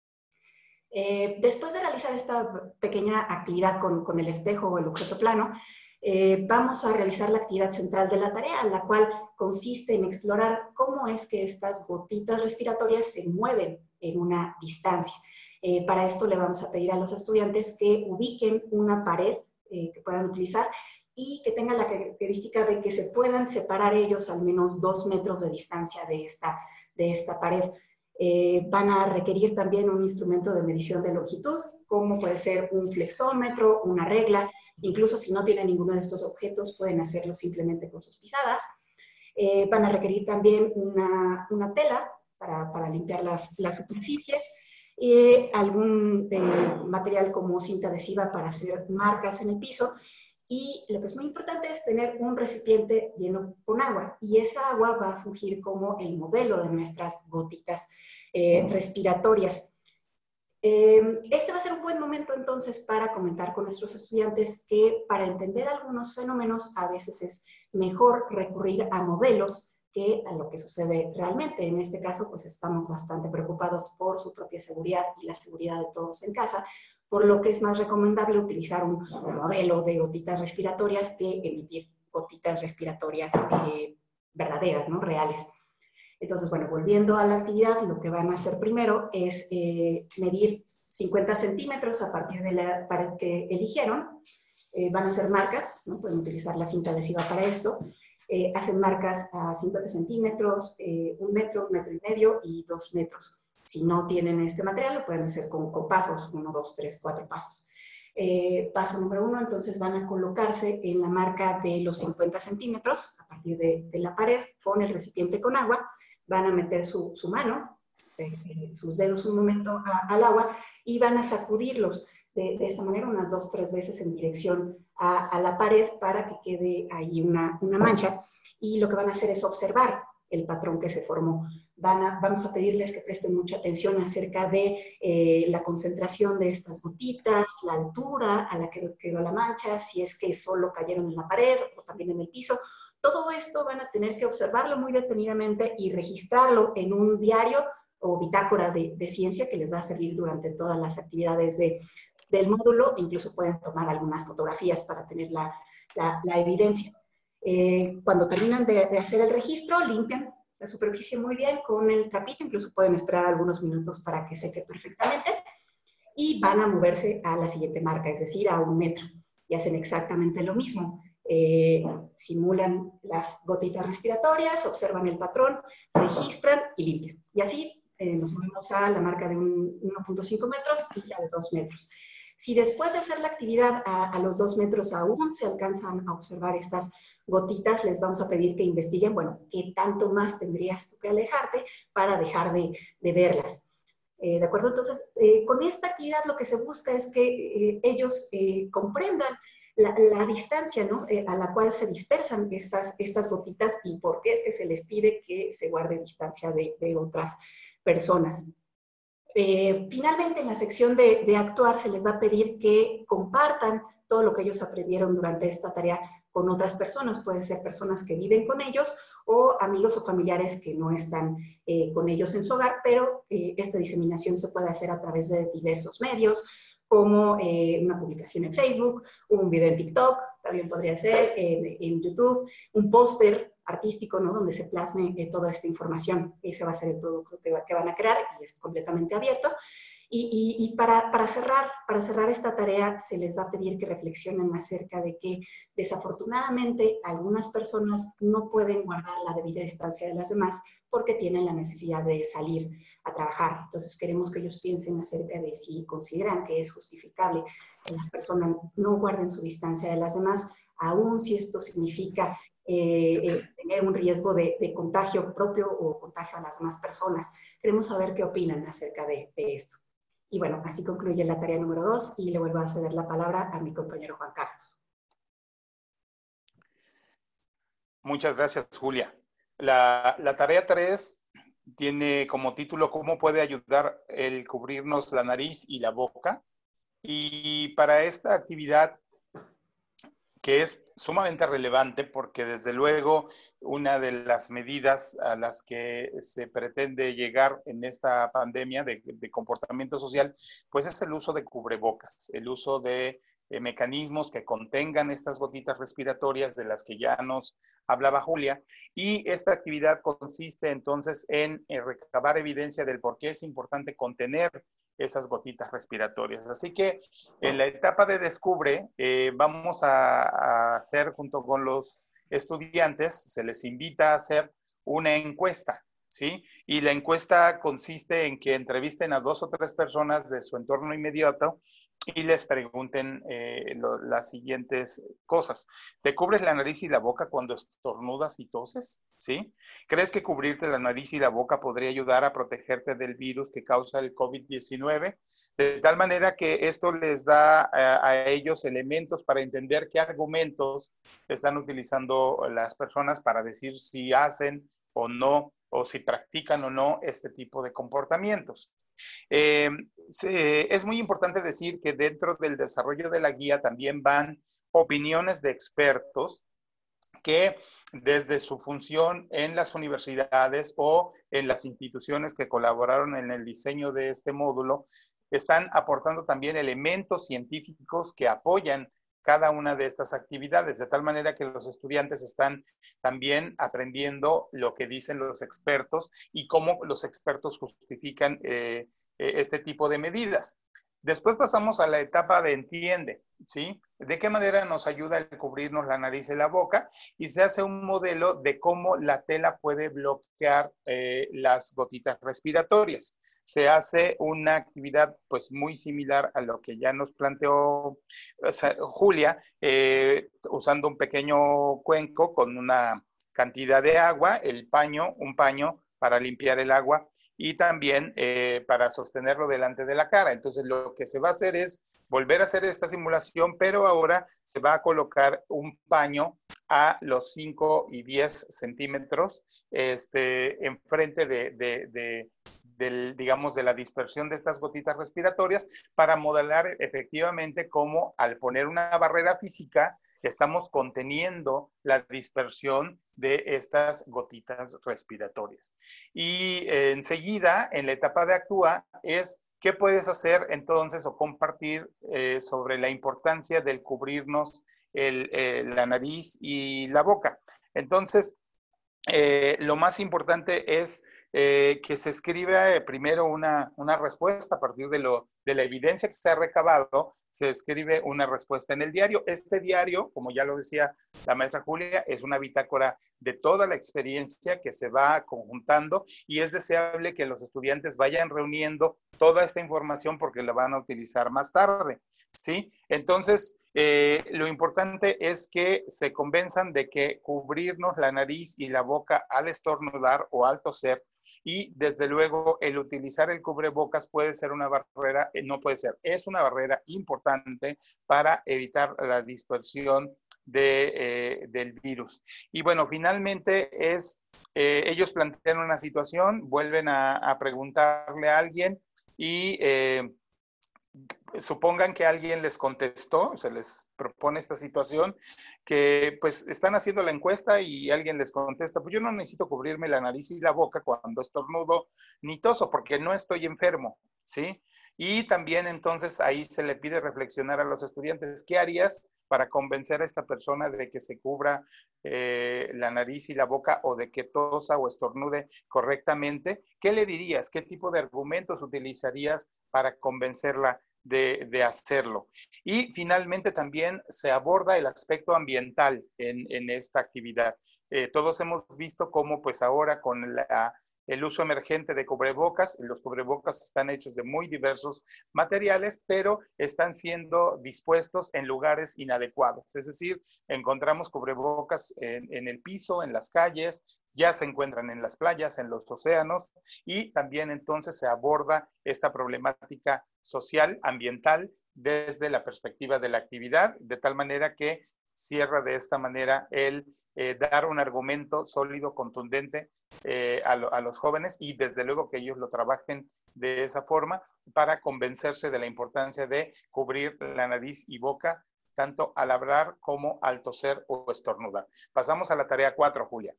Eh, después de realizar esta pequeña actividad con, con el espejo o el objeto plano, eh, vamos a realizar la actividad central de la tarea, la cual consiste en explorar cómo es que estas gotitas respiratorias se mueven en una distancia. Eh, para esto le vamos a pedir a los estudiantes que ubiquen una pared eh, que puedan utilizar y que tengan la característica de que se puedan separar ellos al menos dos metros de distancia de esta, de esta pared. Eh, van a requerir también un instrumento de medición de longitud, como puede ser un flexómetro, una regla, incluso si no tienen ninguno de estos objetos, pueden hacerlo simplemente con sus pisadas. Eh, van a requerir también una, una tela para, para limpiar las, las superficies, Eh, algún eh, material como cinta adhesiva para hacer marcas en el piso, y lo que es muy importante es tener un recipiente lleno con agua, y esa agua va a fungir como el modelo de nuestras gotitas eh, respiratorias. Eh, este va a ser un buen momento entonces para comentar con nuestros estudiantes que para entender algunos fenómenos a veces es mejor recurrir a modelos que a lo que sucede realmente. En este caso, pues estamos bastante preocupados por su propia seguridad y la seguridad de todos en casa, por lo que es más recomendable utilizar un modelo de gotitas respiratorias que emitir gotitas respiratorias eh, verdaderas, ¿no? Reales. Entonces, bueno, volviendo a la actividad, lo que van a hacer primero es eh, medir cincuenta centímetros a partir de la pared que eligieron. Eh, van a hacer marcas, ¿no? Pueden utilizar la cinta adhesiva para esto. Eh, hacen marcas a cincuenta centímetros, eh, un metro, un metro y medio y dos metros. Si no tienen este material, lo pueden hacer con, con pasos, uno, dos, tres, cuatro pasos. Eh, paso número uno, entonces van a colocarse en la marca de los cincuenta centímetros a partir de, de la pared con el recipiente con agua. Van a meter su, su mano, eh, eh, sus dedos un momento a, al agua, y van a sacudirlos de, de esta manera unas dos, tres veces en dirección a, a la pared para que quede ahí una, una mancha, y lo que van a hacer es observar el patrón que se formó. Van a, vamos a pedirles que presten mucha atención acerca de eh, la concentración de estas gotitas, la altura a la que quedó la mancha, si es que solo cayeron en la pared o también en el piso. Todo esto van a tener que observarlo muy detenidamente y registrarlo en un diario o bitácora de, de ciencia que les va a servir durante todas las actividades de, del módulo. Incluso pueden tomar algunas fotografías para tener la, la, la evidencia. Eh, cuando terminan de, de hacer el registro, limpian la superficie muy bien con el trapito, incluso pueden esperar algunos minutos para que seque perfectamente, y van a moverse a la siguiente marca, es decir, a un metro, y hacen exactamente lo mismo. Eh, simulan las gotitas respiratorias, observan el patrón, registran y limpian. Y así eh, nos movemos a la marca de uno punto cinco metros y la de dos metros. Si después de hacer la actividad a, a los dos metros aún se alcanzan a observar estas gotitas, les vamos a pedir que investiguen, bueno, qué tanto más tendrías tú que alejarte para dejar de, de verlas. Eh, ¿De acuerdo? Entonces, eh, con esta actividad lo que se busca es que eh, ellos eh, comprendan la, la distancia, ¿no? eh, a la cual se dispersan estas, estas gotitas y por qué es que se les pide que se guarde distancia de, de otras personas. Eh, finalmente, en la sección de, de actuar se les va a pedir que compartan todo lo que ellos aprendieron durante esta tarea con otras personas. Pueden ser personas que viven con ellos o amigos o familiares que no están eh, con ellos en su hogar, pero eh, esta diseminación se puede hacer a través de diversos medios, como eh, una publicación en Facebook, un video en TikTok, también podría ser en, en YouTube, un póster artístico, ¿no? Donde se plasme eh, toda esta información. Ese va a ser el producto que, que van a crear y es completamente abierto. Y, y, y para, para, cerrar, para cerrar esta tarea, se les va a pedir que reflexionen acerca de que desafortunadamente algunas personas no pueden guardar la debida distancia de las demás porque tienen la necesidad de salir a trabajar. Entonces queremos que ellos piensen acerca de si consideran que es justificable que las personas no guarden su distancia de las demás, aun si esto significa eh, eh, tener un riesgo de, de contagio propio o contagio a las demás personas. Queremos saber qué opinan acerca de, de esto. Y bueno, así concluye la tarea número dos y le vuelvo a ceder la palabra a mi compañero Juan Carlos. Muchas gracias, Julia. La, la tarea tres tiene como título ¿Cómo puede ayudar el cubrirnos la nariz y la boca? Y para esta actividad, que es sumamente relevante porque desde luego una de las medidas a las que se pretende llegar en esta pandemia de, de comportamiento social, pues es el uso de cubrebocas, el uso de eh, mecanismos que contengan estas gotitas respiratorias de las que ya nos hablaba Julia. Y esta actividad consiste entonces en, en recabar evidencia del por qué es importante contener esas gotitas respiratorias. Así que en la etapa de Descubre eh, vamos a, a hacer junto con los estudiantes, se les invita a hacer una encuesta, ¿sí? Y la encuesta consiste en que entrevisten a dos o tres personas de su entorno inmediato y les pregunten eh, lo, las siguientes cosas. ¿Te cubres la nariz y la boca cuando estornudas y toses? ¿Sí? ¿Crees que cubrirte la nariz y la boca podría ayudar a protegerte del virus que causa el COVID diecinueve? De tal manera que esto les da a, a ellos elementos para entender qué argumentos están utilizando las personas para decir si hacen o no, o si practican o no este tipo de comportamientos. Eh, se, es muy importante decir que dentro del desarrollo de la guía también van opiniones de expertos que desde su función en las universidades o en las instituciones que colaboraron en el diseño de este módulo, están aportando también elementos científicos que apoyan cada una de estas actividades, de tal manera que los estudiantes están también aprendiendo lo que dicen los expertos y cómo los expertos justifican eh, este tipo de medidas. Después pasamos a la etapa de entiende, ¿sí? De qué manera nos ayuda el cubrirnos la nariz y la boca, y se hace un modelo de cómo la tela puede bloquear eh, las gotitas respiratorias. Se hace una actividad pues muy similar a lo que ya nos planteó o sea, Julia, eh, usando un pequeño cuenco con una cantidad de agua, el paño, un paño para limpiar el agua, y también eh, para sostenerlo delante de la cara. Entonces lo que se va a hacer es volver a hacer esta simulación, pero ahora se va a colocar un paño a los cinco y diez centímetros este, enfrente de, de, de, del, digamos, de la dispersión de estas gotitas respiratorias para modelar efectivamente cómo al poner una barrera física estamos conteniendo la dispersión de estas gotitas respiratorias. Y eh, enseguida, en la etapa de actúa, es qué puedes hacer entonces o compartir eh, sobre la importancia del cubrirnos el, eh, la nariz y la boca. Entonces, eh, lo más importante es eh, que se escriba eh, primero una, una respuesta a partir de, lo, de la evidencia que se ha recabado, se escribe una respuesta en el diario. Este diario, como ya lo decía la maestra Julia, es una bitácora de toda la experiencia que se va conjuntando y es deseable que los estudiantes vayan reuniendo toda esta información porque la van a utilizar más tarde, ¿sí? Entonces, Eh, lo importante es que se convenzan de que cubrirnos la nariz y la boca al estornudar o al toser, y desde luego el utilizar el cubrebocas puede ser una barrera, eh, no puede ser, es una barrera importante para evitar la dispersión de, eh, del virus. Y bueno, finalmente es, eh, ellos plantean una situación, vuelven a, a preguntarle a alguien y... Eh, supongan que alguien les contestó, se les propone esta situación, que pues están haciendo la encuesta y alguien les contesta, pues yo no necesito cubrirme la nariz y la boca cuando estornudo ni toso, porque no estoy enfermo, ¿sí? Y también entonces ahí se le pide reflexionar a los estudiantes, ¿qué harías para convencer a esta persona de que se cubra eh, la nariz y la boca o de que tosa o estornude correctamente? ¿Qué le dirías? ¿Qué tipo de argumentos utilizarías para convencerla de, de hacerlo? Y finalmente también se aborda el aspecto ambiental en, en esta actividad. Eh, todos hemos visto cómo pues ahora con la el uso emergente de cubrebocas. Los cubrebocas están hechos de muy diversos materiales, pero están siendo dispuestos en lugares inadecuados. Es decir, encontramos cubrebocas en, en el piso, en las calles, ya se encuentran en las playas, en los océanos, y también entonces se aborda esta problemática social, ambiental, desde la perspectiva de la actividad, de tal manera que cierra de esta manera el eh, dar un argumento sólido, contundente eh, a, lo, a los jóvenes, y desde luego que ellos lo trabajen de esa forma para convencerse de la importancia de cubrir la nariz y boca tanto al hablar como al toser o estornudar. Pasamos a la tarea cuatro, Julia.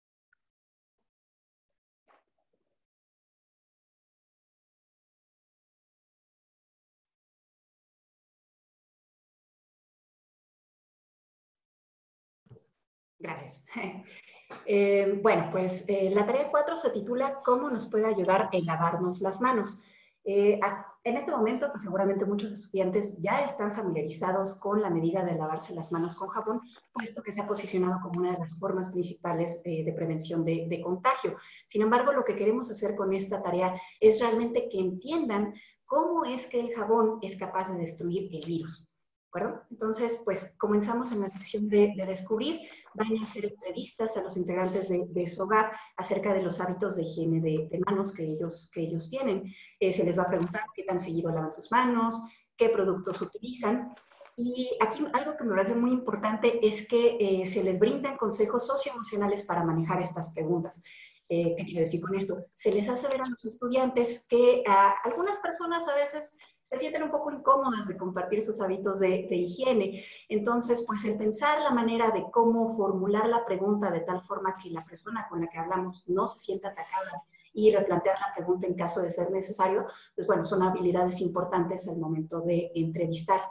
Gracias. Eh, bueno, pues eh, la tarea cuatro se titula ¿Cómo nos puede ayudar el lavarnos las manos? Eh, en este momento, pues seguramente muchos estudiantes ya están familiarizados con la medida de lavarse las manos con jabón, puesto que se ha posicionado como una de las formas principales eh, de prevención de, de contagio. Sin embargo, lo que queremos hacer con esta tarea es realmente que entiendan cómo es que el jabón es capaz de destruir el virus. ¿De acuerdo? Entonces, pues comenzamos en la sección de, de descubrir. Van a hacer entrevistas a los integrantes de, de su hogar acerca de los hábitos de higiene de, de manos que ellos, que ellos tienen. Eh, se les va a preguntar qué tan seguido lavan sus manos, qué productos utilizan. Y aquí algo que me parece muy importante es que eh, se les brindan consejos socioemocionales para manejar estas preguntas. Eh, ¿Qué quiero decir con esto? Se les hace ver a los estudiantes que a algunas personas a veces se sienten un poco incómodas de compartir sus hábitos de, de higiene. Entonces, pues el pensar la manera de cómo formular la pregunta de tal forma que la persona con la que hablamos no se sienta atacada y replantear la pregunta en caso de ser necesario, pues bueno, son habilidades importantes al momento de entrevistar.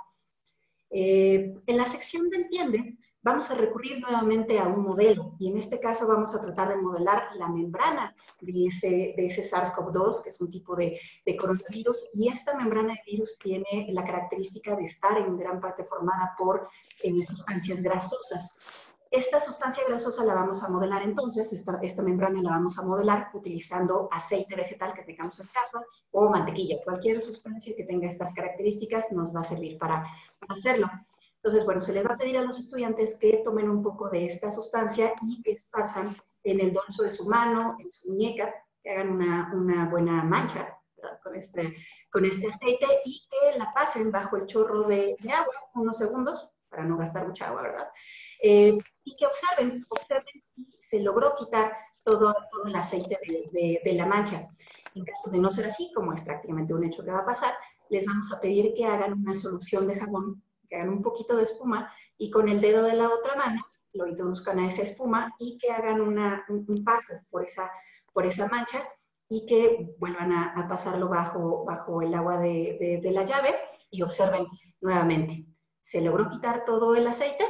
Eh, en la sección de Entiende, vamos a recurrir nuevamente a un modelo, y en este caso vamos a tratar de modelar la membrana de ese, de ese SARS CoV dos, que es un tipo de, de coronavirus, y esta membrana de virus tiene la característica de estar en gran parte formada por eh, sustancias grasosas. Esta sustancia grasosa la vamos a modelar entonces, esta, esta membrana la vamos a modelar utilizando aceite vegetal que tengamos en casa o mantequilla. Cualquier sustancia que tenga estas características nos va a servir para, para hacerlo. Entonces, bueno, se les va a pedir a los estudiantes que tomen un poco de esta sustancia y que esparzan en el dorso de su mano, en su muñeca, que hagan una, una buena mancha, ¿verdad? Con este, con este aceite, y que la pasen bajo el chorro de, de agua unos segundos, para no gastar mucha agua, ¿verdad? Eh, y que observen, observen si se logró quitar todo, todo el aceite de, de, de la mancha. En caso de no ser así, como es prácticamente un hecho que va a pasar, les vamos a pedir que hagan una solución de jabón, que hagan un poquito de espuma, y con el dedo de la otra mano lo introduzcan a esa espuma y que hagan una, un, un paso por esa, por esa mancha, y que vuelvan a, a pasarlo bajo, bajo el agua de, de, de la llave, y observen nuevamente. ¿Se logró quitar todo el aceite?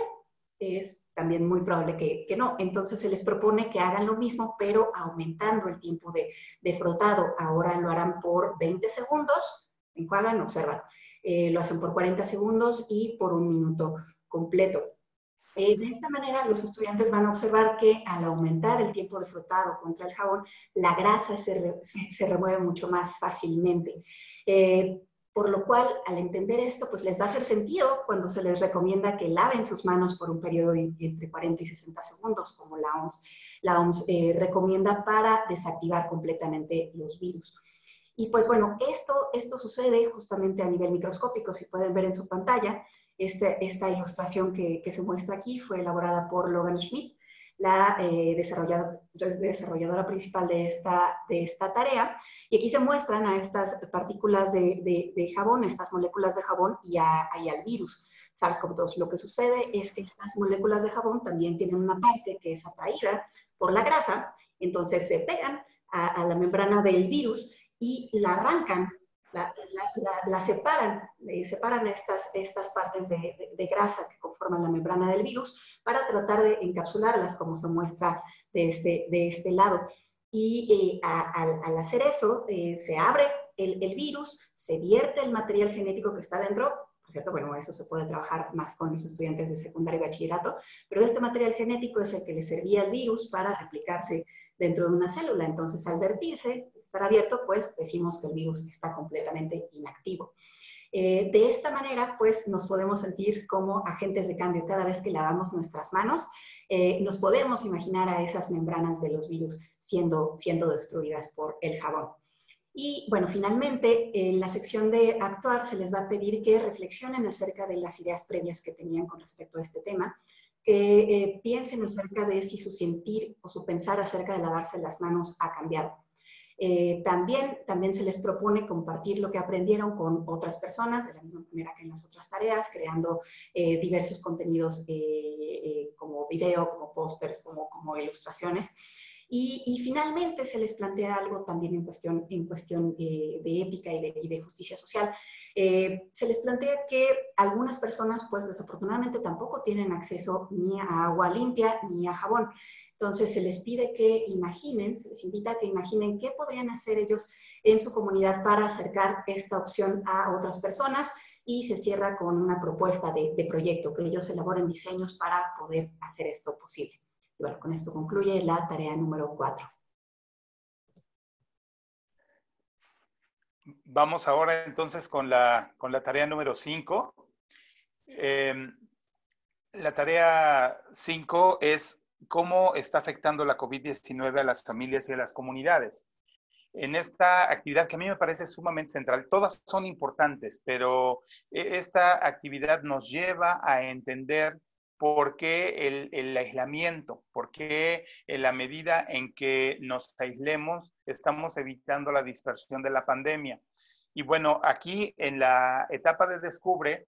Es también muy probable que, que no. Entonces se les propone que hagan lo mismo, pero aumentando el tiempo de, de frotado. Ahora lo harán por veinte segundos, enjuagan, observan. Eh, lo hacen por cuarenta segundos y por un minuto completo. Eh, de esta manera, los estudiantes van a observar que al aumentar el tiempo de frotado contra el jabón, la grasa se, re, se, se remueve mucho más fácilmente. Eh, Por lo cual, al entender esto, pues les va a hacer sentido cuando se les recomienda que laven sus manos por un periodo de entre cuarenta y sesenta segundos, como la O M S, la O M S eh, recomienda para desactivar completamente los virus. Y pues bueno, esto, esto sucede justamente a nivel microscópico. Si pueden ver en su pantalla, este, esta ilustración que, que se muestra aquí fue elaborada por Logan Schmidt. la eh, desarrolladora, desarrolladora principal de esta, de esta tarea. Y aquí se muestran a estas partículas de, de, de jabón, estas moléculas de jabón y, a, y al virus SARS CoV dos. Lo que sucede es que estas moléculas de jabón también tienen una parte que es atraída por la grasa, entonces se pegan a, a la membrana del virus y la arrancan, la, la, la, la separan, eh, separan estas, estas partes de, de, de grasa que conforman la membrana del virus para tratar de encapsularlas, como se muestra de este, de este lado. Y eh, a, a, al hacer eso, eh, se abre el, el virus, se vierte el material genético que está dentro. Por cierto, bueno, eso se puede trabajar más con los estudiantes de secundaria y bachillerato, pero este material genético es el que le servía al virus para replicarse dentro de una célula. Entonces, al vertirse, estar abierto, pues decimos que el virus está completamente inactivo. Eh, de esta manera, pues nos podemos sentir como agentes de cambio. Cada vez que lavamos nuestras manos, eh, nos podemos imaginar a esas membranas de los virus siendo, siendo destruidas por el jabón. Y bueno, finalmente, en la sección de actuar se les va a pedir que reflexionen acerca de las ideas previas que tenían con respecto a este tema, que eh, piensen acerca de si su sentir o su pensar acerca de lavarse las manos ha cambiado. Eh, también, también se les propone compartir lo que aprendieron con otras personas, de la misma manera que en las otras tareas, creando eh, diversos contenidos eh, eh, como video, como pósters, como, como ilustraciones. Y, y finalmente se les plantea algo también en cuestión, en cuestión eh, de ética y de, y de justicia social. Eh, se les plantea que algunas personas, pues desafortunadamente tampoco tienen acceso ni a agua limpia ni a jabón. Entonces se les pide que imaginen, se les invita a que imaginen qué podrían hacer ellos en su comunidad para acercar esta opción a otras personas, y se cierra con una propuesta de, de proyecto, que ellos elaboren diseños para poder hacer esto posible. Y bueno, con esto concluye la tarea número cuatro. Vamos ahora entonces con la, con la tarea número cinco. Eh, la tarea cinco es cómo está afectando la COVID diecinueve a las familias y a las comunidades. En esta actividad que a mí me parece sumamente central, todas son importantes, pero esta actividad nos lleva a entender por qué el, el aislamiento, por qué en la medida en que nos aislemos estamos evitando la dispersión de la pandemia. Y bueno, aquí en la etapa de Descubre,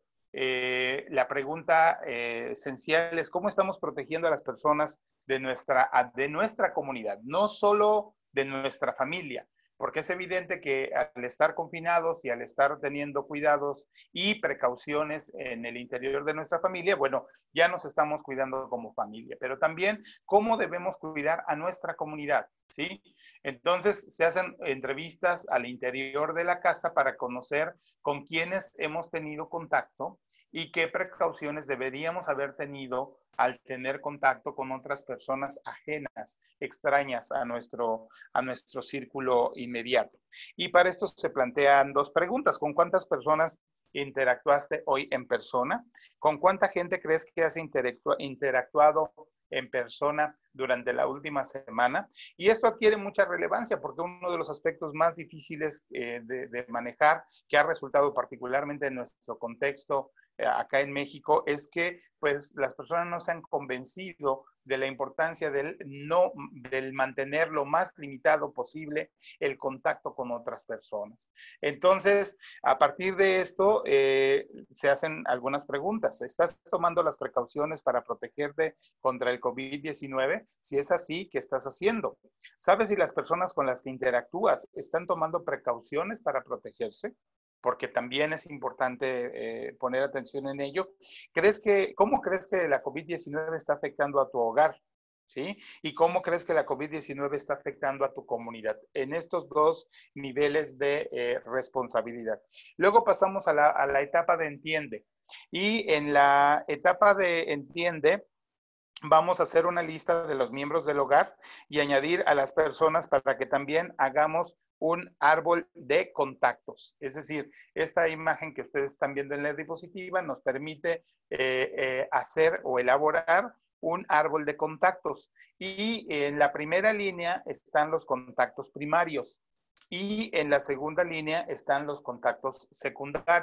eh, la pregunta eh, esencial es cómo estamos protegiendo a las personas de nuestra, de nuestra comunidad, no solo de nuestra familia, porque es evidente que al estar confinados y al estar teniendo cuidados y precauciones en el interior de nuestra familia, bueno, ya nos estamos cuidando como familia, pero también cómo debemos cuidar a nuestra comunidad, ¿sí? Entonces se hacen entrevistas al interior de la casa para conocer con quiénes hemos tenido contacto y qué precauciones deberíamos haber tenido al tener contacto con otras personas ajenas, extrañas a nuestro, a nuestro círculo inmediato. Y para esto se plantean dos preguntas. ¿Con cuántas personas interactuaste hoy en persona? ¿Con cuánta gente crees que has interactu- interactuado en persona durante la última semana? Y esto adquiere mucha relevancia porque uno de los aspectos más difíciles eh, de, de manejar, que ha resultado particularmente en nuestro contexto eh, acá en México, es que pues las personas no se han convencido de la importancia del, no, del mantener lo más limitado posible el contacto con otras personas. Entonces, a partir de esto, eh, se hacen algunas preguntas. ¿Estás tomando las precauciones para protegerte contra el COVID diecinueve? Si es así, ¿qué estás haciendo? ¿Sabes si las personas con las que interactúas están tomando precauciones para protegerse? Porque también es importante eh, poner atención en ello. ¿Crees que, ¿Cómo crees que la COVID diecinueve está afectando a tu hogar? ¿Sí? ¿Y cómo crees que la COVID diecinueve está afectando a tu comunidad? En estos dos niveles de eh, responsabilidad. Luego pasamos a la, a la etapa de entiende. Y en la etapa de entiende, vamos a hacer una lista de los miembros del hogar y añadir a las personas para que también hagamos un árbol de contactos. Es decir, esta imagen que ustedes están viendo en la diapositiva nos permite eh, eh, hacer o elaborar un árbol de contactos. Y en la primera línea están los contactos primarios y en la segunda línea están los contactos secundarios.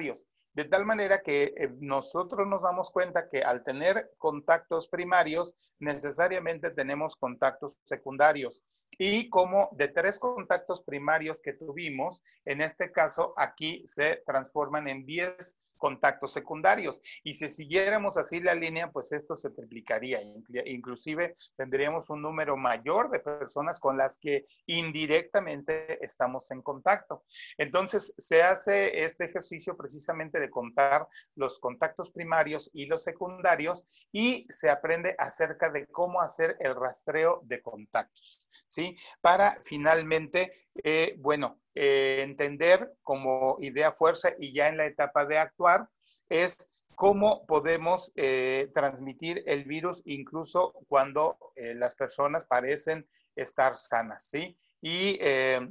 De tal manera que eh, nosotros nos damos cuenta que al tener contactos primarios, necesariamente tenemos contactos secundarios. Y como de tres contactos primarios que tuvimos, en este caso aquí se transforman en diez contactos secundarios. Y si siguiéramos así la línea, pues esto se triplicaría. Inclusive tendríamos un número mayor de personas con las que indirectamente estamos en contacto. Entonces se hace este ejercicio precisamente de contar los contactos primarios y los secundarios y se aprende acerca de cómo hacer el rastreo de contactos, ¿sí? Para finalmente, eh, bueno, eh, entender como idea fuerza y ya en la etapa de actuar es cómo podemos eh, transmitir el virus incluso cuando eh, las personas parecen estar sanas, ¿sí? Y eh,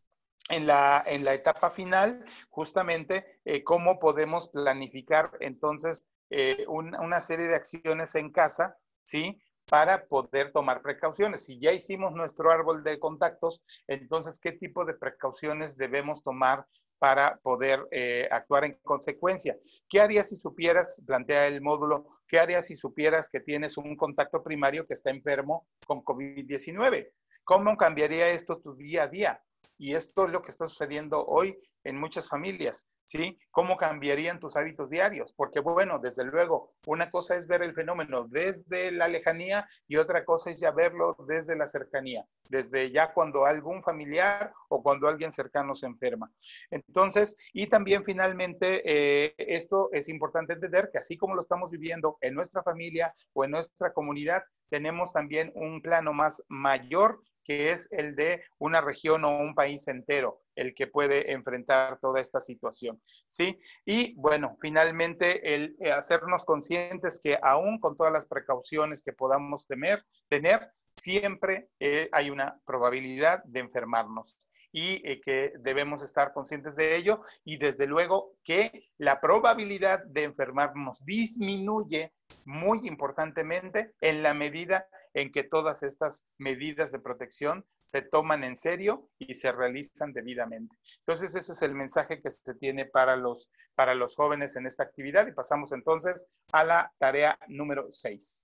en, la, en la etapa final, justamente, eh, cómo podemos planificar entonces eh, un, una serie de acciones en casa, ¿sí? Para poder tomar precauciones. Si ya hicimos nuestro árbol de contactos, entonces, ¿qué tipo de precauciones debemos tomar para poder eh, actuar en consecuencia? ¿Qué harías si supieras, plantea el módulo, qué harías si supieras que tienes un contacto primario que está enfermo con COVID diecinueve? ¿Cómo cambiaría esto tu día a día? Y esto es lo que está sucediendo hoy en muchas familias, ¿sí? ¿Cómo cambiarían tus hábitos diarios? Porque, bueno, desde luego, una cosa es ver el fenómeno desde la lejanía y otra cosa es ya verlo desde la cercanía, desde ya cuando algún familiar o cuando alguien cercano se enferma. Entonces, y también finalmente, eh, esto es importante entender que así como lo estamos viviendo en nuestra familia o en nuestra comunidad, tenemos también un plano más mayor que es el de una región o un país entero, el que puede enfrentar toda esta situación, ¿sí? Y bueno, finalmente el hacernos conscientes que aún con todas las precauciones que podamos temer, tener, siempre eh, hay una probabilidad de enfermarnos y eh, que debemos estar conscientes de ello y desde luego que la probabilidad de enfermarnos disminuye muy importantemente en la medida en que todas estas medidas de protección se toman en serio y se realizan debidamente. Entonces, ese es el mensaje que se tiene para los, para los jóvenes en esta actividad y pasamos entonces a la tarea número seis.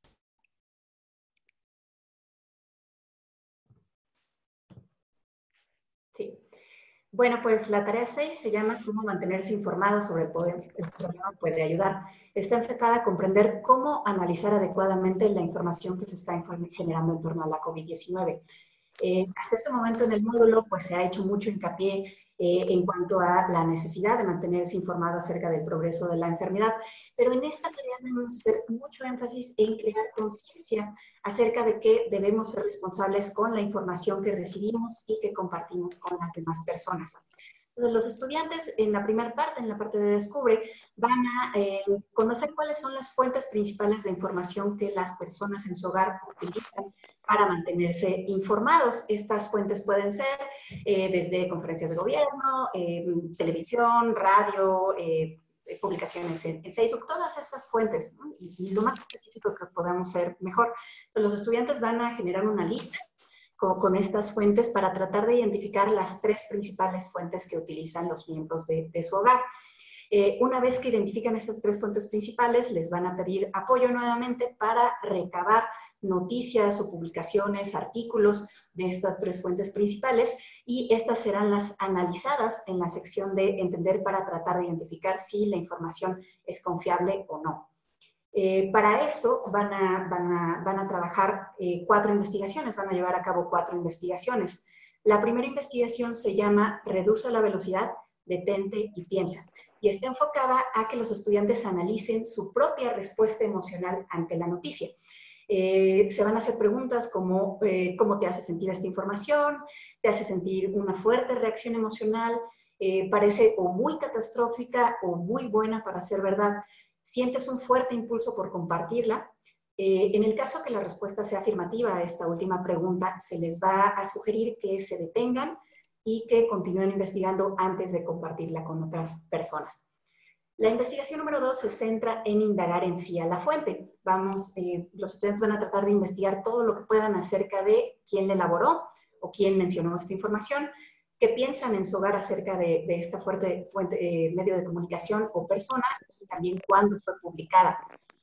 Sí. Bueno, pues la tarea seis se llama cómo mantenerse informado sobre el poder, el problema puede ayudar. Está enfocada a comprender cómo analizar adecuadamente la información que se está generando en torno a la COVID diecinueve. Eh, hasta este momento en el módulo pues se ha hecho mucho hincapié eh, en cuanto a la necesidad de mantenerse informado acerca del progreso de la enfermedad, pero en esta tarea debemos hacer mucho énfasis en crear conciencia acerca de que debemos ser responsables con la información que recibimos y que compartimos con las demás personas. Entonces, los estudiantes en la primera parte, en la parte de Descubre, van a eh, conocer cuáles son las fuentes principales de información que las personas en su hogar utilizan para mantenerse informados. Estas fuentes pueden ser eh, desde conferencias de gobierno, eh, televisión, radio, eh, publicaciones en, en Facebook, todas estas fuentes, ¿no? y, y lo más específico que podamos ser mejor. Los estudiantes van a generar una lista Con, con estas fuentes para tratar de identificar las tres principales fuentes que utilizan los miembros de, de su hogar. Eh, una vez que identifican estas tres fuentes principales, les van a pedir apoyo nuevamente para recabar noticias o publicaciones, artículos de estas tres fuentes principales y estas serán las analizadas en la sección de entender para tratar de identificar si la información es confiable o no. Eh, para esto van a, van a, van a trabajar eh, cuatro investigaciones, van a llevar a cabo cuatro investigaciones. La primera investigación se llama Reduce la velocidad, detente y piensa. Y está enfocada a que los estudiantes analicen su propia respuesta emocional ante la noticia. Eh, se van a hacer preguntas como eh, ¿cómo te hace sentir esta información? ¿Te hace sentir una fuerte reacción emocional? Eh, ¿Parece o muy catastrófica o muy buena para ser verdad? ¿Sientes un fuerte impulso por compartirla? Eh, en el caso que la respuesta sea afirmativa a esta última pregunta, se les va a sugerir que se detengan y que continúen investigando antes de compartirla con otras personas. La investigación número dos se centra en indagar en sí a la fuente. Vamos, eh, los estudiantes van a tratar de investigar todo lo que puedan acerca de quién la elaboró o quién mencionó esta información, qué piensan en su hogar acerca de, de esta fuerte, fuente, eh, medio de comunicación o persona, y también cuándo fue publicada.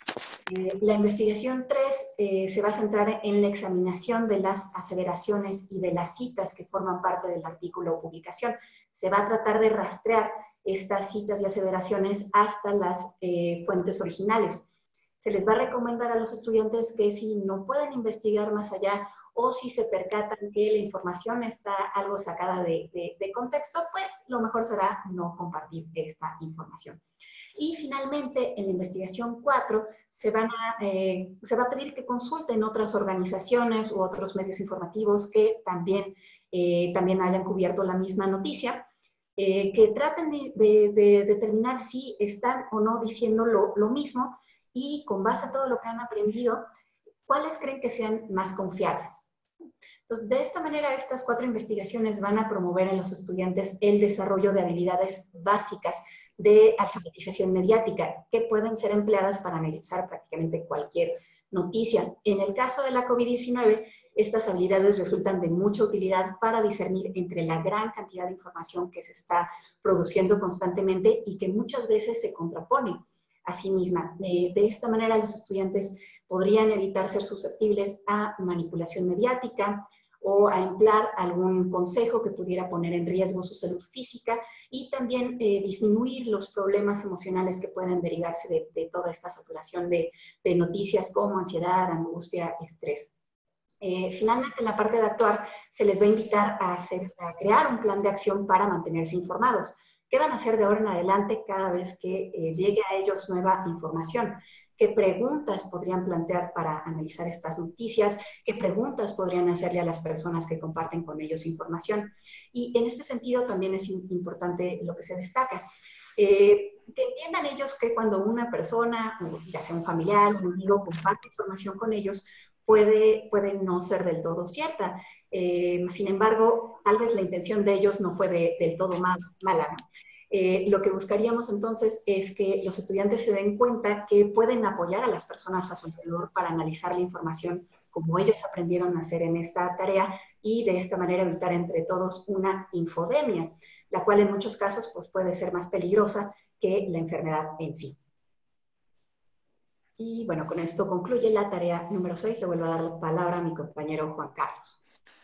Eh, la investigación tres eh, se va a centrar en la examinación de las aseveraciones y de las citas que forman parte del artículo o publicación. Se va a tratar de rastrear estas citas y aseveraciones hasta las eh, fuentes originales. Se les va a recomendar a los estudiantes que si no pueden investigar más allá o si se percatan que la información está algo sacada de, de, de contexto, pues lo mejor será no compartir esta información. Y finalmente, en la investigación cuatro, se, van a, eh, se va a pedir que consulten otras organizaciones u otros medios informativos que también, eh, también hayan cubierto la misma noticia, eh, que traten de, de, de determinar si están o no diciendo lo, lo mismo, y con base a todo lo que han aprendido, ¿cuáles creen que sean más confiables? Entonces, de esta manera, estas cuatro investigaciones van a promover en los estudiantes el desarrollo de habilidades básicas de alfabetización mediática que pueden ser empleadas para analizar prácticamente cualquier noticia. En el caso de la COVID diecinueve, estas habilidades resultan de mucha utilidad para discernir entre la gran cantidad de información que se está produciendo constantemente y que muchas veces se contrapone a sí misma. De, de esta manera, los estudiantes podrían evitar ser susceptibles a manipulación mediática o a emplear algún consejo que pudiera poner en riesgo su salud física, y también eh, disminuir los problemas emocionales que pueden derivarse de, de toda esta saturación de, de noticias como ansiedad, angustia, estrés. Eh, finalmente, en la parte de actuar, se les va a invitar a, hacer, a crear un plan de acción para mantenerse informados. ¿Qué van a hacer de ahora en adelante cada vez que eh, llegue a ellos nueva información? ¿Qué preguntas podrían plantear para analizar estas noticias? ¿Qué preguntas podrían hacerle a las personas que comparten con ellos información? Y en este sentido también es importante lo que se destaca. Eh, que entiendan ellos que cuando una persona, ya sea un familiar, un amigo, comparte información con ellos, puede, puede no ser del todo cierta. Eh, sin embargo, tal vez la intención de ellos no fue de, del todo mal, mala, ¿no? Eh, lo que buscaríamos entonces es que los estudiantes se den cuenta que pueden apoyar a las personas a su alrededor para analizar la información como ellos aprendieron a hacer en esta tarea, y de esta manera evitar entre todos una infodemia, la cual en muchos casos pues, puede ser más peligrosa que la enfermedad en sí. Y bueno, con esto concluye la tarea número seis. Le vuelvo a dar la palabra a mi compañero Juan Carlos.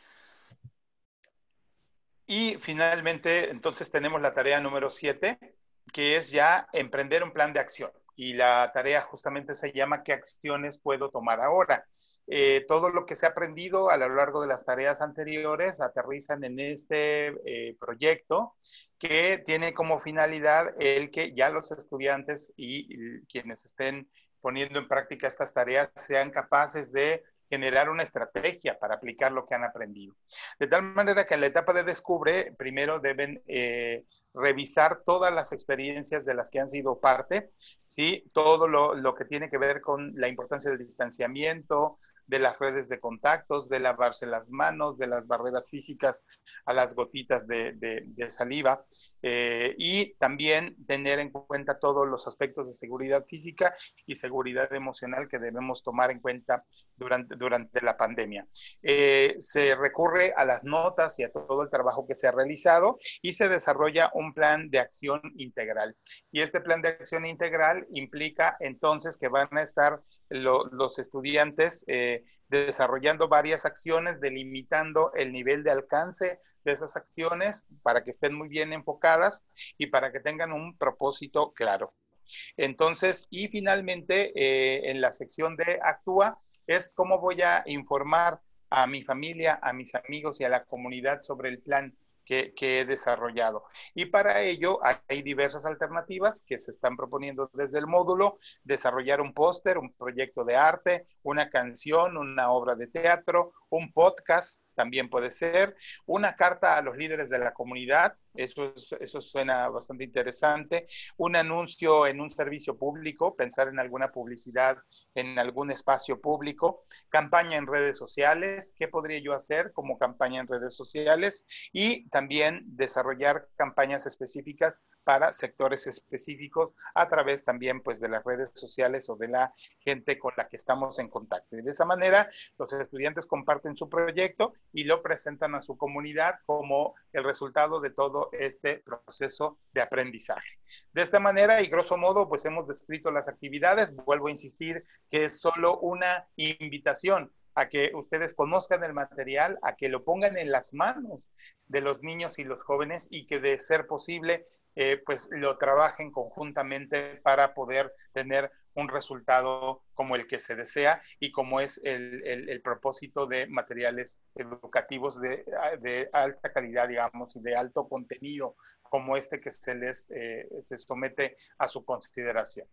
Y finalmente, entonces tenemos la tarea número siete, que es ya emprender un plan de acción. Y la tarea justamente se llama ¿qué acciones puedo tomar ahora? Eh, todo lo que se ha aprendido a lo largo de las tareas anteriores aterrizan en este eh, proyecto, que tiene como finalidad el que ya los estudiantes y, y quienes estén poniendo en práctica estas tareas sean capaces de generar una estrategia para aplicar lo que han aprendido. De tal manera que en la etapa de descubre, primero deben eh, revisar todas las experiencias de las que han sido parte, ¿sí? Todo lo, lo que tiene que ver con la importancia del distanciamiento, de las redes de contactos, de lavarse las manos, de las barreras físicas a las gotitas de, de, de saliva, eh, y también tener en cuenta todos los aspectos de seguridad física y seguridad emocional que debemos tomar en cuenta durante, durante la pandemia. Eh, se recurre a las notas y a todo el trabajo que se ha realizado y se desarrolla un plan de acción integral. Y este plan de acción integral implica entonces que van a estar lo, los estudiantes eh, desarrollando varias acciones, delimitando el nivel de alcance de esas acciones para que estén muy bien enfocadas y para que tengan un propósito claro. Entonces, y finalmente, eh, en la sección de Actúa, es cómo voy a informar a mi familia, a mis amigos y a la comunidad sobre el plan que, que he desarrollado. Y para ello hay diversas alternativas que se están proponiendo desde el módulo: desarrollar un póster, un proyecto de arte, una canción, una obra de teatro, un podcast, también puede ser, una carta a los líderes de la comunidad, eso, es, eso suena bastante interesante, un anuncio en un servicio público, pensar en alguna publicidad en algún espacio público, campaña en redes sociales, ¿qué podría yo hacer como campaña en redes sociales? Y también desarrollar campañas específicas para sectores específicos a través también pues de las redes sociales o de la gente con la que estamos en contacto. Y de esa manera los estudiantes comparten su proyecto y lo presentan a su comunidad como el resultado de todo este proceso de aprendizaje. De esta manera, y grosso modo, pues hemos descrito las actividades. Vuelvo a insistir que es solo una invitación a que ustedes conozcan el material, a que lo pongan en las manos de los niños y los jóvenes y que de ser posible, eh, pues lo trabajen conjuntamente para poder tener un resultado como el que se desea y como es el, el, el propósito de materiales educativos de, de alta calidad, digamos, y de alto contenido, como este que se les eh, se somete a su consideración.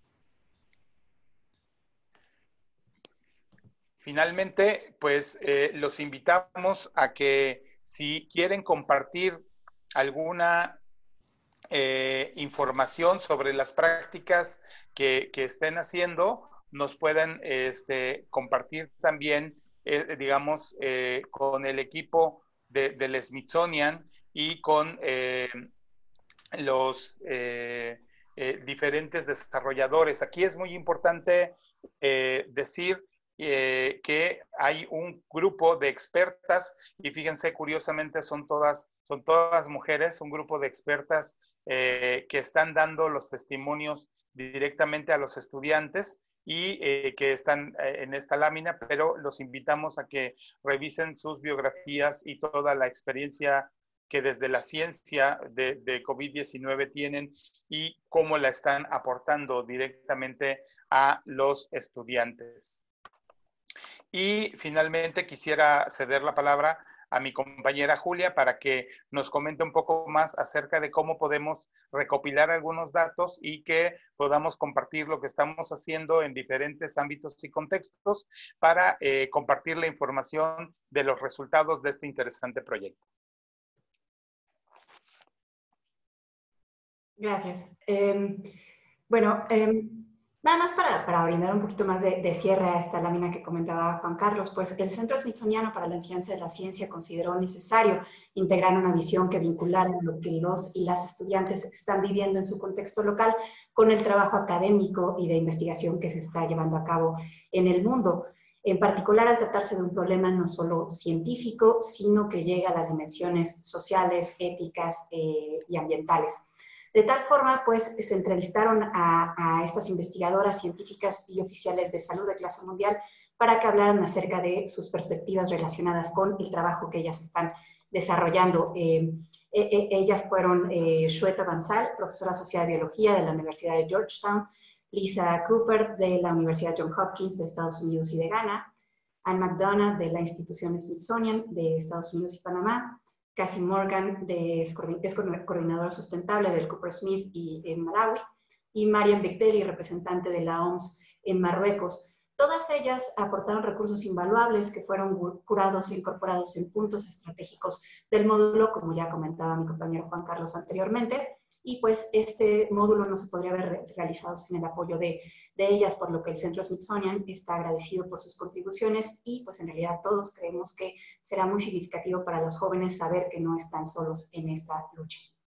Finalmente, pues eh, los invitamos a que si quieren compartir alguna eh, información sobre las prácticas que, que estén haciendo, nos pueden este, compartir también, eh, digamos, eh, con el equipo de, del Smithsonian y con eh, los eh, eh, diferentes desarrolladores. Aquí es muy importante eh, decir Eh, que hay un grupo de expertas, y fíjense, curiosamente son todas, son todas mujeres, un grupo de expertas eh, que están dando los testimonios directamente a los estudiantes y eh, que están eh, en esta lámina, pero los invitamos a que revisen sus biografías y toda la experiencia que desde la ciencia de, de COVID diecinueve tienen y cómo la están aportando directamente a los estudiantes. Y finalmente quisiera ceder la palabra a mi compañera Julia para que nos comente un poco más acerca de cómo podemos recopilar algunos datos y que podamos compartir lo que estamos haciendo en diferentes ámbitos y contextos para eh, compartir la información de los resultados de este interesante proyecto. Gracias. Eh, bueno, eh, nada más para, para brindar un poquito más de, de cierre a esta lámina que comentaba Juan Carlos, pues el Centro Smithsoniano para la Enseñanza de la Ciencia consideró necesario integrar una visión que vinculara lo que los y las estudiantes están viviendo en su contexto local con el trabajo académico y de investigación que se está llevando a cabo en el mundo. En particular, al tratarse de un problema no solo científico, sino que llega a las dimensiones sociales, éticas eh, y ambientales. De tal forma, pues, se entrevistaron a, a estas investigadoras científicas y oficiales de salud de clase mundial para que hablaran acerca de sus perspectivas relacionadas con el trabajo que ellas están desarrollando. Eh, eh, ellas fueron eh, Shweta Bansal, profesora asociada de biología de la Universidad de Georgetown, Lisa Cooper de la Universidad Johns Hopkins de Estados Unidos y de Ghana, Anne McDonough de la institución Smithsonian de Estados Unidos y Panamá, Cassie Morgan, de, es coordinadora sustentable del Cooper Smith y, en Malawi, y Mariam Bekdeli, representante de la O M S en Marruecos. Todas ellas aportaron recursos invaluables que fueron curados e incorporados en puntos estratégicos del módulo, como ya comentaba mi compañero Juan Carlos anteriormente, y pues este módulo no se podría haber realizado sin el apoyo de, de ellas, por lo que el Centro Smithsonian está agradecido por sus contribuciones y pues en realidad todos creemos que será muy significativo para los jóvenes saber que no están solos en esta lucha.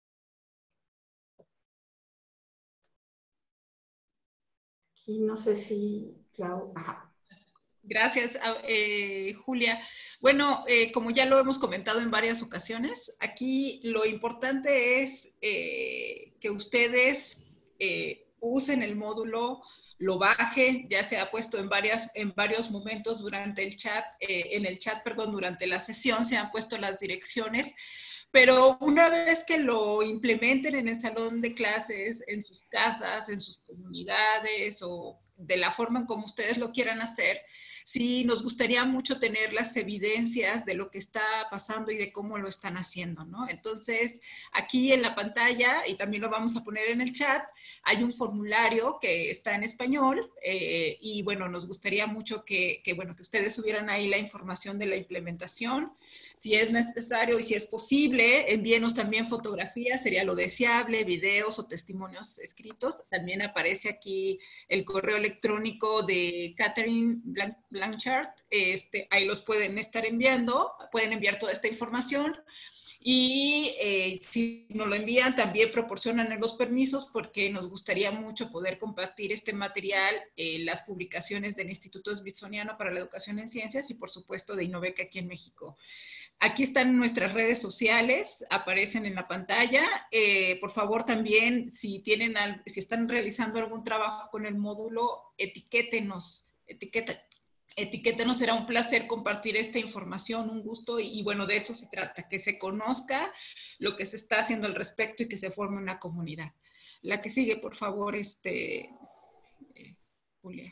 Aquí no sé si, Clau, ajá. Gracias, eh, Julia. Bueno, eh, como ya lo hemos comentado en varias ocasiones, aquí lo importante es eh, que ustedes eh, usen el módulo, lo bajen, ya se ha puesto en, varias, en varios momentos durante el chat, eh, en el chat, perdón, durante la sesión se han puesto las direcciones, pero una vez que lo implementen en el salón de clases, en sus casas, en sus comunidades o de la forma en como ustedes lo quieran hacer, sí, nos gustaría mucho tener las evidencias de lo que está pasando y de cómo lo están haciendo, ¿no? Entonces, aquí en la pantalla, y también lo vamos a poner en el chat, hay un formulario que está en español eh, y, bueno, nos gustaría mucho que, que, bueno, que ustedes subieran ahí la información de la implementación. Si es necesario y si es posible, envíenos también fotografías, sería lo deseable, videos o testimonios escritos. También aparece aquí el correo electrónico de Catherine Blanchard, este, ahí los pueden estar enviando, pueden enviar toda esta información Y eh, si nos lo envían, también proporcionan los permisos porque nos gustaría mucho poder compartir este material, eh, las publicaciones del Instituto Smithsoniano para la Educación en Ciencias y por supuesto de Innoveca aquí en México. Aquí están nuestras redes sociales, aparecen en la pantalla. Eh, por favor también, si, tienen, si están realizando algún trabajo con el módulo, etiquétenos, etiqueta, etiquétenos, será un placer compartir esta información, un gusto, y, y bueno, de eso se trata, que se conozca lo que se está haciendo al respecto y que se forme una comunidad. La que sigue, por favor, este, eh, Julia.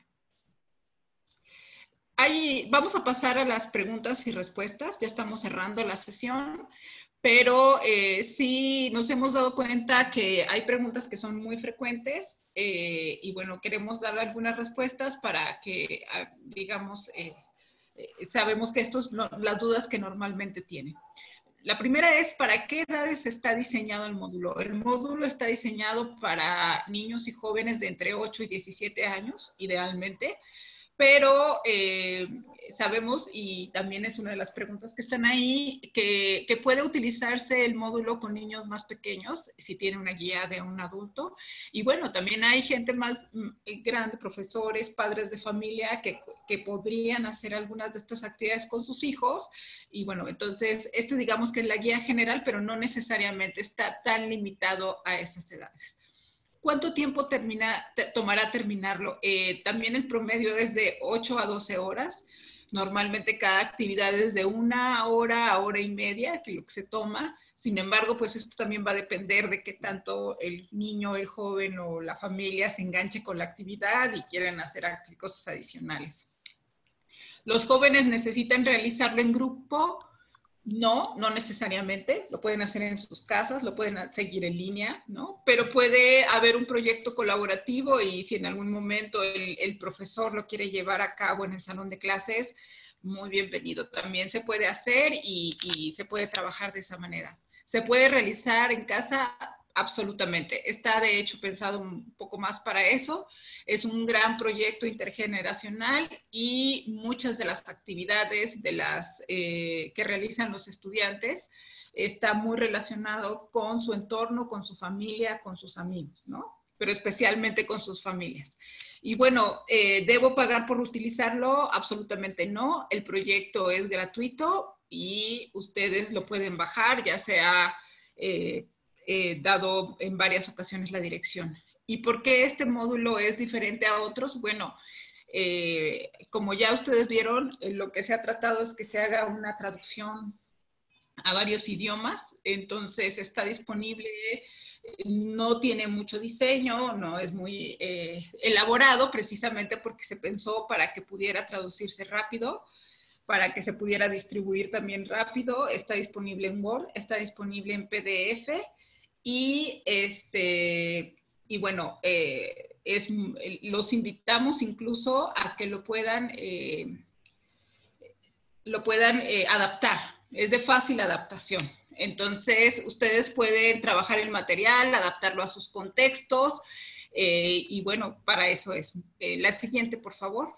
Ahí, vamos a pasar a las preguntas y respuestas, ya estamos cerrando la sesión, pero eh, sí nos hemos dado cuenta que hay preguntas que son muy frecuentes, eh, y bueno, queremos dar algunas respuestas para que, digamos, eh, eh, sabemos que estos son no, las dudas que normalmente tienen. La primera es, ¿para qué edades está diseñado el módulo? El módulo está diseñado para niños y jóvenes de entre ocho y diecisiete años, idealmente, pero eh, sabemos, y también es una de las preguntas que están ahí, que, que puede utilizarse el módulo con niños más pequeños, si tiene una guía de un adulto. Y bueno, también hay gente más grande, profesores, padres de familia, que, que podrían hacer algunas de estas actividades con sus hijos. Y bueno, entonces, este digamos que es la guía general, pero no necesariamente está tan limitado a esas edades. ¿Cuánto tiempo termina, te, tomará terminarlo? Eh, también el promedio es de ocho a doce horas. Normalmente cada actividad es de una hora a hora y media, que es lo que se toma. Sin embargo, pues esto también va a depender de qué tanto el niño, el joven o la familia se enganche con la actividad y quieren hacer cosas adicionales. ¿Los jóvenes necesitan realizarlo en grupo? No, no necesariamente, lo pueden hacer en sus casas, lo pueden seguir en línea, ¿no? Pero puede haber un proyecto colaborativo y si en algún momento el, el profesor lo quiere llevar a cabo en el salón de clases, muy bienvenido. También se puede hacer y, y se puede trabajar de esa manera. ¿Se puede realizar en casa? Absolutamente. Está de hecho pensado un poco más para eso. Es un gran proyecto intergeneracional y muchas de las actividades de las, eh, que realizan los estudiantes está muy relacionado con su entorno, con su familia, con sus amigos, ¿no? Pero especialmente con sus familias. Y bueno, eh, ¿debo pagar por utilizarlo? Absolutamente no. El proyecto es gratuito y ustedes lo pueden bajar, ya sea eh, eh, dado en varias ocasiones la dirección. ¿Y por qué este módulo es diferente a otros? Bueno, eh, como ya ustedes vieron, lo que se ha tratado es que se haga una traducción a varios idiomas, entonces está disponible, no tiene mucho diseño, no es muy eh, elaborado precisamente porque se pensó para que pudiera traducirse rápido, para que se pudiera distribuir también rápido, está disponible en Word, está disponible en P D F y este... Y bueno, eh, es, los invitamos incluso a que lo puedan, eh, lo puedan eh, adaptar. Es de fácil adaptación. Entonces, ustedes pueden trabajar el material, adaptarlo a sus contextos. Eh, y bueno, para eso es. Eh, la siguiente, por favor.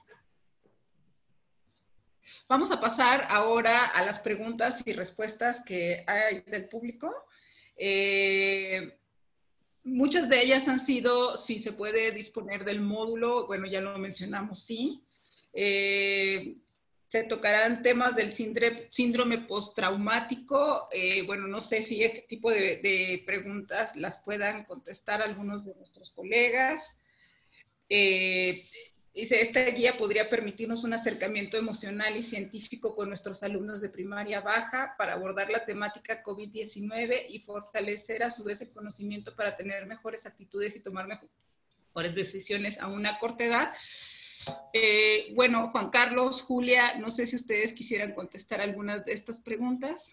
Vamos a pasar ahora a las preguntas y respuestas que hay del público. Eh, Muchas de ellas han sido, si se puede disponer del módulo, bueno, ya lo mencionamos, sí. Eh, se tocarán temas del síndrome, síndrome postraumático. Eh, bueno, no sé si este tipo de, de preguntas las puedan contestar algunos de nuestros colegas. Eh, Dice, esta guía podría permitirnos un acercamiento emocional y científico con nuestros alumnos de primaria baja para abordar la temática COVID diecinueve y fortalecer a su vez el conocimiento para tener mejores actitudes y tomar mejores decisiones a una corta edad. Eh, bueno, Juan Carlos, Julia, no sé si ustedes quisieran contestar algunas de estas preguntas.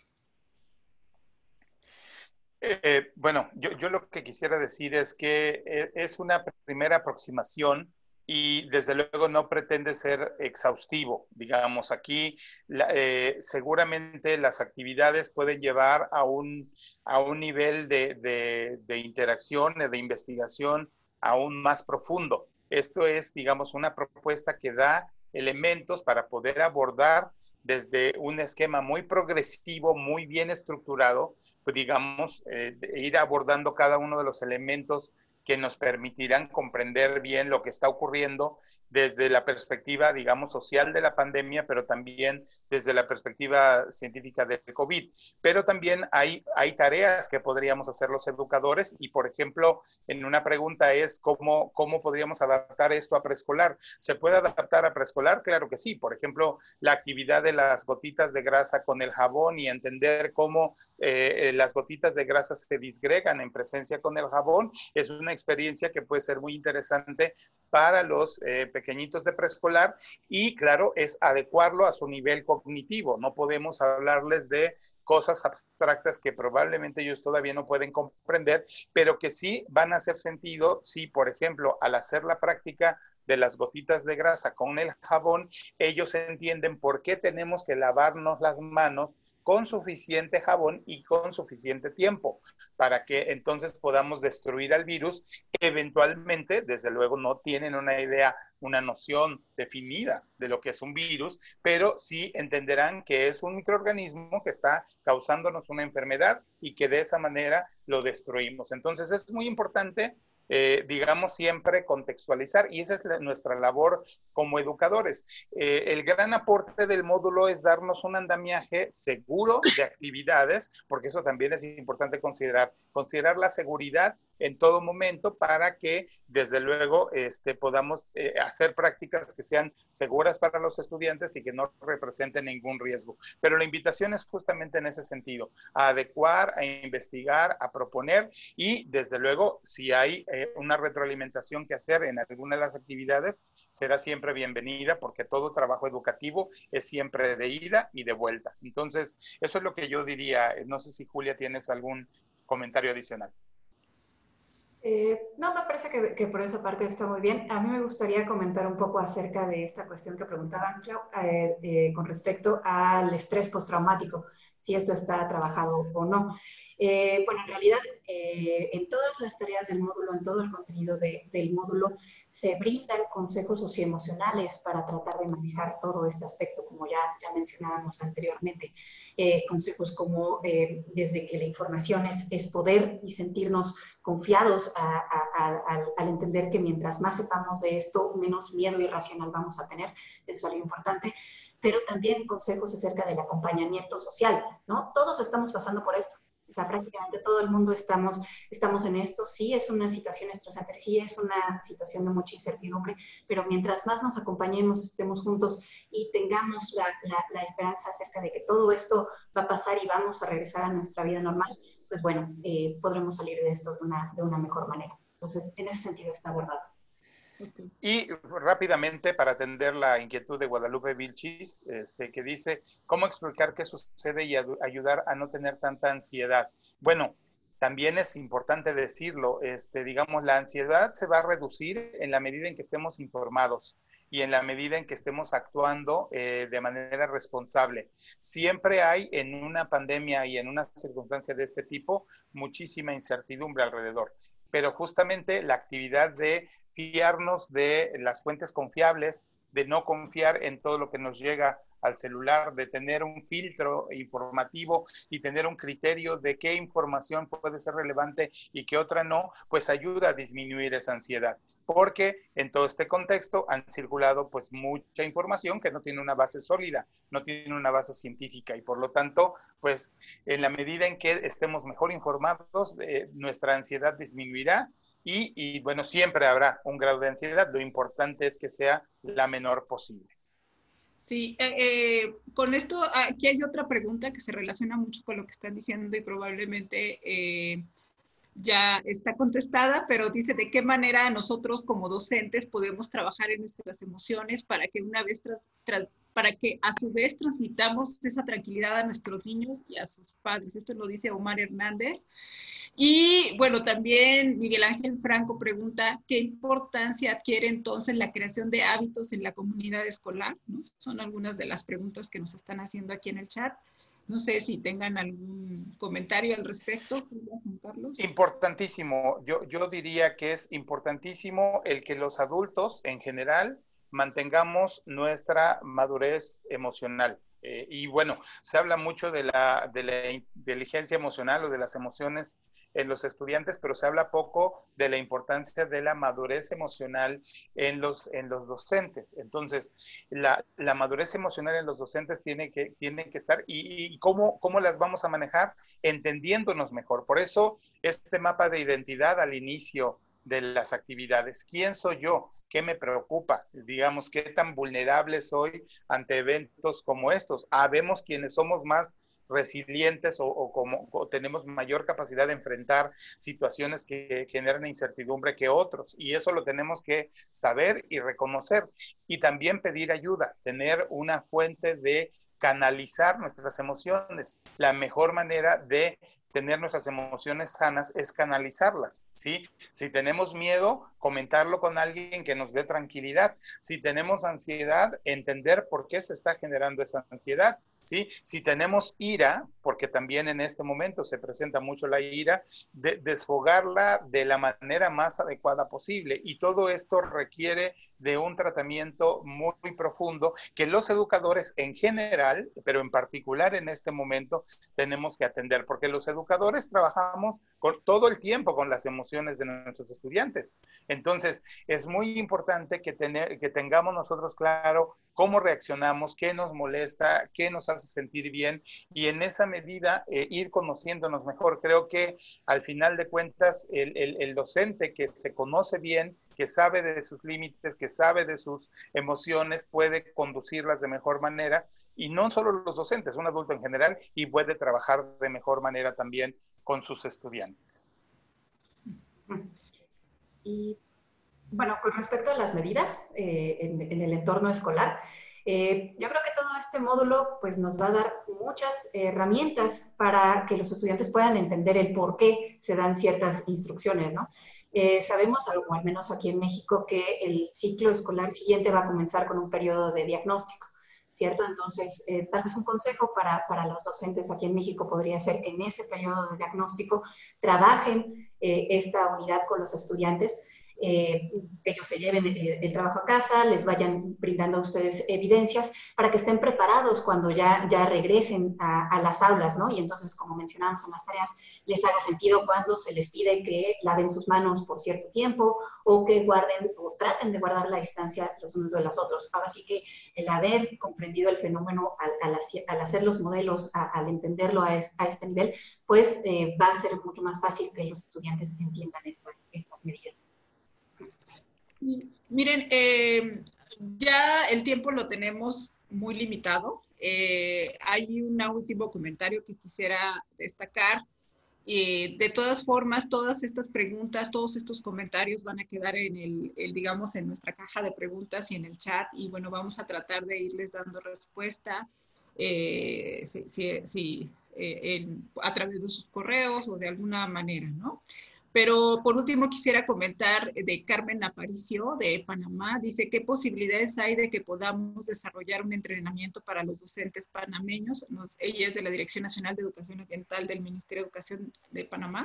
Eh, bueno, yo, yo lo que quisiera decir es que es una primera aproximación y desde luego no pretende ser exhaustivo. Digamos, aquí la, eh, seguramente las actividades pueden llevar a un, a un nivel de, de, de interacción, de investigación aún más profundo. Esto es, digamos, una propuesta que da elementos para poder abordar desde un esquema muy progresivo, muy bien estructurado, pues digamos, eh, ir abordando cada uno de los elementos que nos permitirán comprender bien lo que está ocurriendo desde la perspectiva, digamos, social de la pandemia, pero también desde la perspectiva científica del COVID. Pero también hay, hay tareas que podríamos hacer los educadores y, por ejemplo, en una pregunta es ¿cómo, cómo podríamos adaptar esto a preescolar? ¿Se puede adaptar a preescolar? Claro que sí. Por ejemplo, la actividad de las gotitas de grasa con el jabón y entender cómo eh, las gotitas de grasa se disgregan en presencia con el jabón es una experiencia que puede ser muy interesante para los eh, pequeñitos de preescolar y, claro, es adecuarlo a su nivel cognitivo. No podemos hablarles de cosas abstractas que probablemente ellos todavía no pueden comprender, pero que sí van a hacer sentido si, por ejemplo, al hacer la práctica de las gotitas de grasa con el jabón, ellos entienden por qué tenemos que lavarnos las manos con suficiente jabón y con suficiente tiempo, para que entonces podamos destruir al virus. Eventualmente, desde luego, no tienen una idea, una noción definida de lo que es un virus, pero sí entenderán que es un microorganismo que está causándonos una enfermedad y que de esa manera lo destruimos. Entonces es muy importante Eh, digamos, siempre contextualizar, y esa es la, nuestra labor como educadores. Eh, el gran aporte del módulo es darnos un andamiaje seguro de actividades, porque eso también es importante considerar, considerar la seguridad en todo momento para que, desde luego, este, podamos eh, hacer prácticas que sean seguras para los estudiantes y que no representen ningún riesgo. Pero la invitación es justamente en ese sentido, a adecuar, a investigar, a proponer y, desde luego, si hay eh, una retroalimentación que hacer en alguna de las actividades, será siempre bienvenida porque todo trabajo educativo es siempre de ida y de vuelta. Entonces, eso es lo que yo diría. No sé si, Julia, tienes algún comentario adicional. Eh, no, me parece que, que por esa parte está muy bien. A mí me gustaría comentar un poco acerca de esta cuestión que preguntaban, Clau, eh, eh, con respecto al estrés postraumático, si esto está trabajado o no. Eh, bueno, en realidad, eh, en todas las tareas del módulo, en todo el contenido de, del módulo, se brindan consejos socioemocionales para tratar de manejar todo este aspecto, como ya, ya mencionábamos anteriormente. Eh, consejos como eh, desde que la información es, es poder y sentirnos confiados a, a, a, al, al entender que mientras más sepamos de esto, menos miedo irracional vamos a tener. Eso es algo importante. Pero también consejos acerca del acompañamiento social, ¿no? Todos estamos pasando por esto. O sea, prácticamente todo el mundo estamos, estamos en esto. Sí es una situación estresante, sí es una situación de mucha incertidumbre, pero mientras más nos acompañemos, estemos juntos y tengamos la, la, la esperanza acerca de que todo esto va a pasar y vamos a regresar a nuestra vida normal, pues bueno, eh, podremos salir de esto de una, de una mejor manera. Entonces, en ese sentido está abordado. Y rápidamente, para atender la inquietud de Guadalupe Vilchis, este, que dice, ¿cómo explicar qué sucede y ayudar a no tener tanta ansiedad? Bueno, también es importante decirlo, este, digamos, la ansiedad se va a reducir en la medida en que estemos informados y en la medida en que estemos actuando eh, de manera responsable. Siempre hay en una pandemia y en una circunstancia de este tipo muchísima incertidumbre alrededor. Pero justamente la actividad de fiarnos de las fuentes confiables, de no confiar en todo lo que nos llega al celular, de tener un filtro informativo y tener un criterio de qué información puede ser relevante y qué otra no, pues ayuda a disminuir esa ansiedad. Porque en todo este contexto han circulado pues mucha información que no tiene una base sólida, no tiene una base científica y por lo tanto, pues en la medida en que estemos mejor informados, eh, nuestra ansiedad disminuirá. Y, y bueno, siempre habrá un grado de ansiedad, lo importante es que sea la menor posible. Sí, eh, eh, con esto, aquí hay otra pregunta que se relaciona mucho con lo que están diciendo y probablemente eh, ya está contestada, pero dice, ¿de qué manera nosotros como docentes podemos trabajar en nuestras emociones para que una vez, tras, tras, para que a su vez transmitamos esa tranquilidad a nuestros niños y a sus padres? Esto lo dice Omar Hernández. Y bueno, también Miguel Ángel Franco pregunta, ¿qué importancia adquiere entonces la creación de hábitos en la comunidad escolar? ¿No? Son algunas de las preguntas que nos están haciendo aquí en el chat. No sé si tengan algún comentario al respecto, Juan Carlos. Importantísimo. Yo, yo diría que es importantísimo el que los adultos en general mantengamos nuestra madurez emocional. Eh, y bueno, se habla mucho de la, de la inteligencia emocional o de las emociones en los estudiantes, pero se habla poco de la importancia de la madurez emocional en los, en los docentes. Entonces, la, la madurez emocional en los docentes tiene que, tiene que estar, y, y cómo, cómo las vamos a manejar, entendiéndonos mejor. Por eso, este mapa de identidad al inicio de las actividades. ¿Quién soy yo? ¿Qué me preocupa? Digamos, ¿qué tan vulnerable soy ante eventos como estos? Habemos quienes somos más resilientes o, o, como, o tenemos mayor capacidad de enfrentar situaciones que generan incertidumbre que otros, y eso lo tenemos que saber y reconocer, y también pedir ayuda, tener una fuente de canalizar nuestras emociones. La mejor manera de tener nuestras emociones sanas es canalizarlas, ¿sí? Si tenemos miedo, comentarlo con alguien que nos dé tranquilidad. Si tenemos ansiedad, entender por qué se está generando esa ansiedad, ¿sí? Si tenemos ira, porque también en este momento se presenta mucho la ira, de, desfogarla de la manera más adecuada posible. Y todo esto requiere de un tratamiento muy, muy profundo que los educadores en general, pero en particular en este momento, tenemos que atender, porque los educadores trabajamos con, todo el tiempo con las emociones de nuestros estudiantes. Entonces, es muy importante que, tener, que tengamos nosotros claro cómo reaccionamos, qué nos molesta, qué nos hace sentir bien, y en esa medida eh, ir conociéndonos mejor. Creo que al final de cuentas el, el, el docente que se conoce bien, que sabe de sus límites, que sabe de sus emociones, puede conducirlas de mejor manera, y no solo los docentes, un adulto en general, y puede trabajar de mejor manera también con sus estudiantes. Y bueno, con respecto a las medidas eh, en, en el entorno escolar, eh, yo creo que todo este módulo pues, nos va a dar muchas herramientas para que los estudiantes puedan entender el por qué se dan ciertas instrucciones, ¿no? Eh, sabemos, o al menos aquí en México, que el ciclo escolar siguiente va a comenzar con un periodo de diagnóstico, ¿cierto? Entonces, eh, tal vez un consejo para, para los docentes aquí en México podría ser que en ese periodo de diagnóstico trabajen eh, esta unidad con los estudiantes. Eh, ellos se lleven el, el trabajo a casa, les vayan brindando a ustedes evidencias para que estén preparados cuando ya, ya regresen a, a las aulas, ¿no? Y entonces, como mencionamos en las tareas, les haga sentido cuando se les pide que laven sus manos por cierto tiempo o que guarden o traten de guardar la distancia los unos de los otros. Ahora sí que el haber comprendido el fenómeno al, al, al hacer los modelos, a, al entenderlo a, es, a este nivel, pues eh, va a ser mucho más fácil que los estudiantes entiendan estas, estas medidas. Miren, eh, ya el tiempo lo tenemos muy limitado. Eh, hay un último comentario que quisiera destacar. Eh, de todas formas, todas estas preguntas, todos estos comentarios van a quedar en el, el, digamos, en nuestra caja de preguntas y en el chat. Y bueno, vamos a tratar de irles dando respuesta eh, si, si, si, eh, en, a través de sus correos o de alguna manera, ¿no? Pero por último quisiera comentar de Carmen Aparicio de Panamá. Dice, ¿qué posibilidades hay de que podamos desarrollar un entrenamiento para los docentes panameños? Nos, ella es de la Dirección Nacional de Educación Ambiental del Ministerio de Educación de Panamá.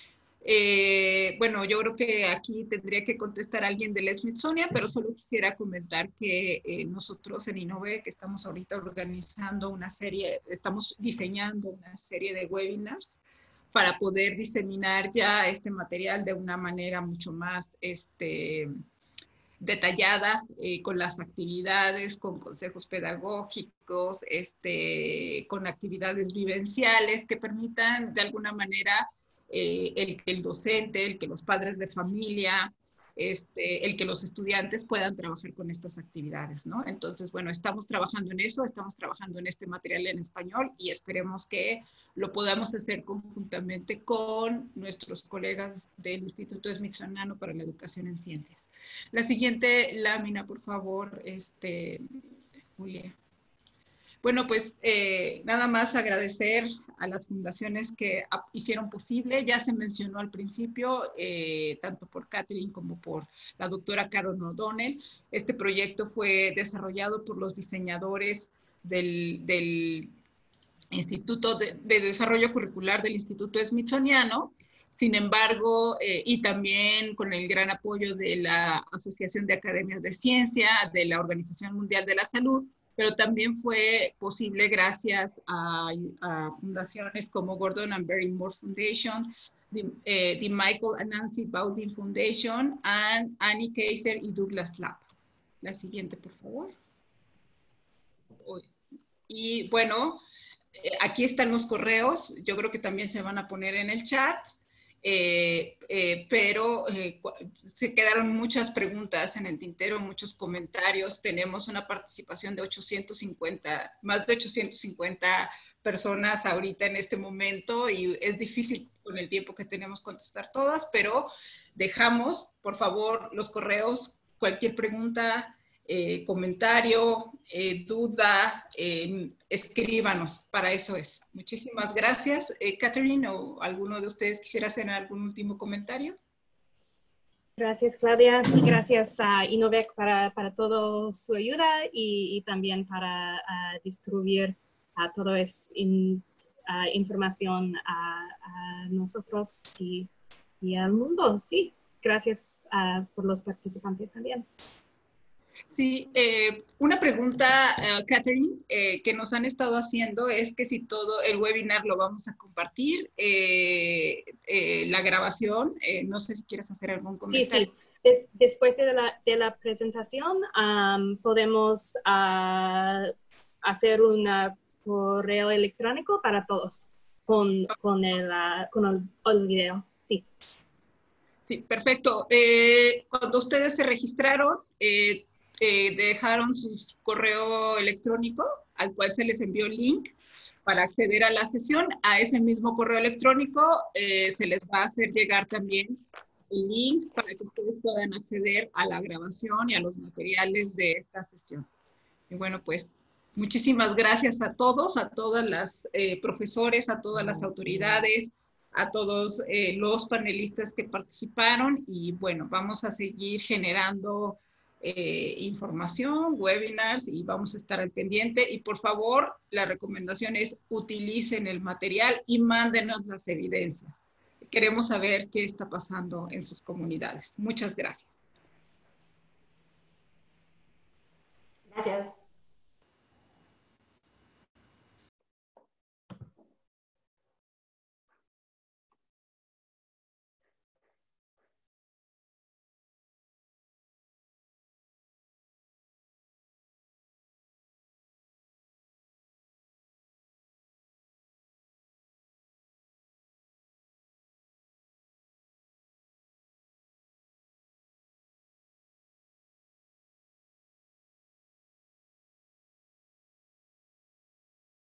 Eh, bueno, yo creo que aquí tendría que contestar alguien del Smithsonian, pero solo quisiera comentar que eh, nosotros en Innove, que estamos ahorita organizando una serie, estamos diseñando una serie de webinars para poder diseminar ya este material de una manera mucho más este, detallada, eh, con las actividades, con consejos pedagógicos, este, con actividades vivenciales que permitan de alguna manera eh, el que el docente, el que los padres de familia, este, el que los estudiantes puedan trabajar con estas actividades, ¿no? Entonces, bueno, estamos trabajando en eso, estamos trabajando en este material en español y esperemos que lo podamos hacer conjuntamente con nuestros colegas del Instituto Smithsoniano para la Educación en Ciencias. La siguiente lámina, por favor, este, Julia. Bueno, pues eh, nada más agradecer a las fundaciones que hicieron posible. Ya se mencionó al principio, eh, tanto por Catherine como por la doctora Carol O'Donnell. Este proyecto fue desarrollado por los diseñadores del, del Instituto de, de Desarrollo Curricular del Instituto Smithsoniano. Sin embargo, eh, y también con el gran apoyo de la Asociación de Academias de Ciencia, de la Organización Mundial de la Salud, pero también fue posible gracias a, a fundaciones como Gordon and Barry Moore Foundation, the, eh, the Michael and Nancy Baldwin Foundation, and Annie Kaiser y Douglas Lab. La siguiente, por favor. Y bueno, eh, aquí están los correos. Yo creo que también se van a poner en el chat. Eh, eh, pero eh, se quedaron muchas preguntas en el tintero, muchos comentarios. Tenemos una participación de ochocientos cincuenta, más de ochocientos cincuenta personas ahorita en este momento y es difícil con el tiempo que tenemos contestar todas, pero dejamos, por favor, los correos, cualquier pregunta, eh, comentario, eh, duda, eh, escríbanos, para eso es. Muchísimas gracias. Eh, Catherine, o alguno de ustedes quisiera hacer algún último comentario. Gracias, Claudia, y gracias a Innovec para, para toda su ayuda y, y también para uh, distribuir uh, toda esa in, uh, información a, a nosotros y, y al mundo. Sí, gracias uh, por los participantes también. Sí, eh, una pregunta, uh, Catherine, eh, que nos han estado haciendo es que si todo el webinar lo vamos a compartir, eh, eh, la grabación, eh, no sé si quieres hacer algún comentario. Sí, sí. Des, después de la, de la presentación, um, podemos uh, hacer un correo electrónico para todos con, con, el, uh, con el, el video. Sí. Sí, perfecto. Eh, cuando ustedes se registraron, eh, Eh, dejaron su correo electrónico al cual se les envió el link para acceder a la sesión. A ese mismo correo electrónico eh, se les va a hacer llegar también el link para que ustedes puedan acceder a la grabación y a los materiales de esta sesión. Y bueno, pues muchísimas gracias a todos, a todas las eh, profesores, a todas las autoridades, a todos eh, los panelistas que participaron y bueno, vamos a seguir generando Eh, información, webinars y vamos a estar al pendiente y por favor la recomendación es utilicen el material y mándenos las evidencias. Queremos saber qué está pasando en sus comunidades. Muchas gracias. Gracias.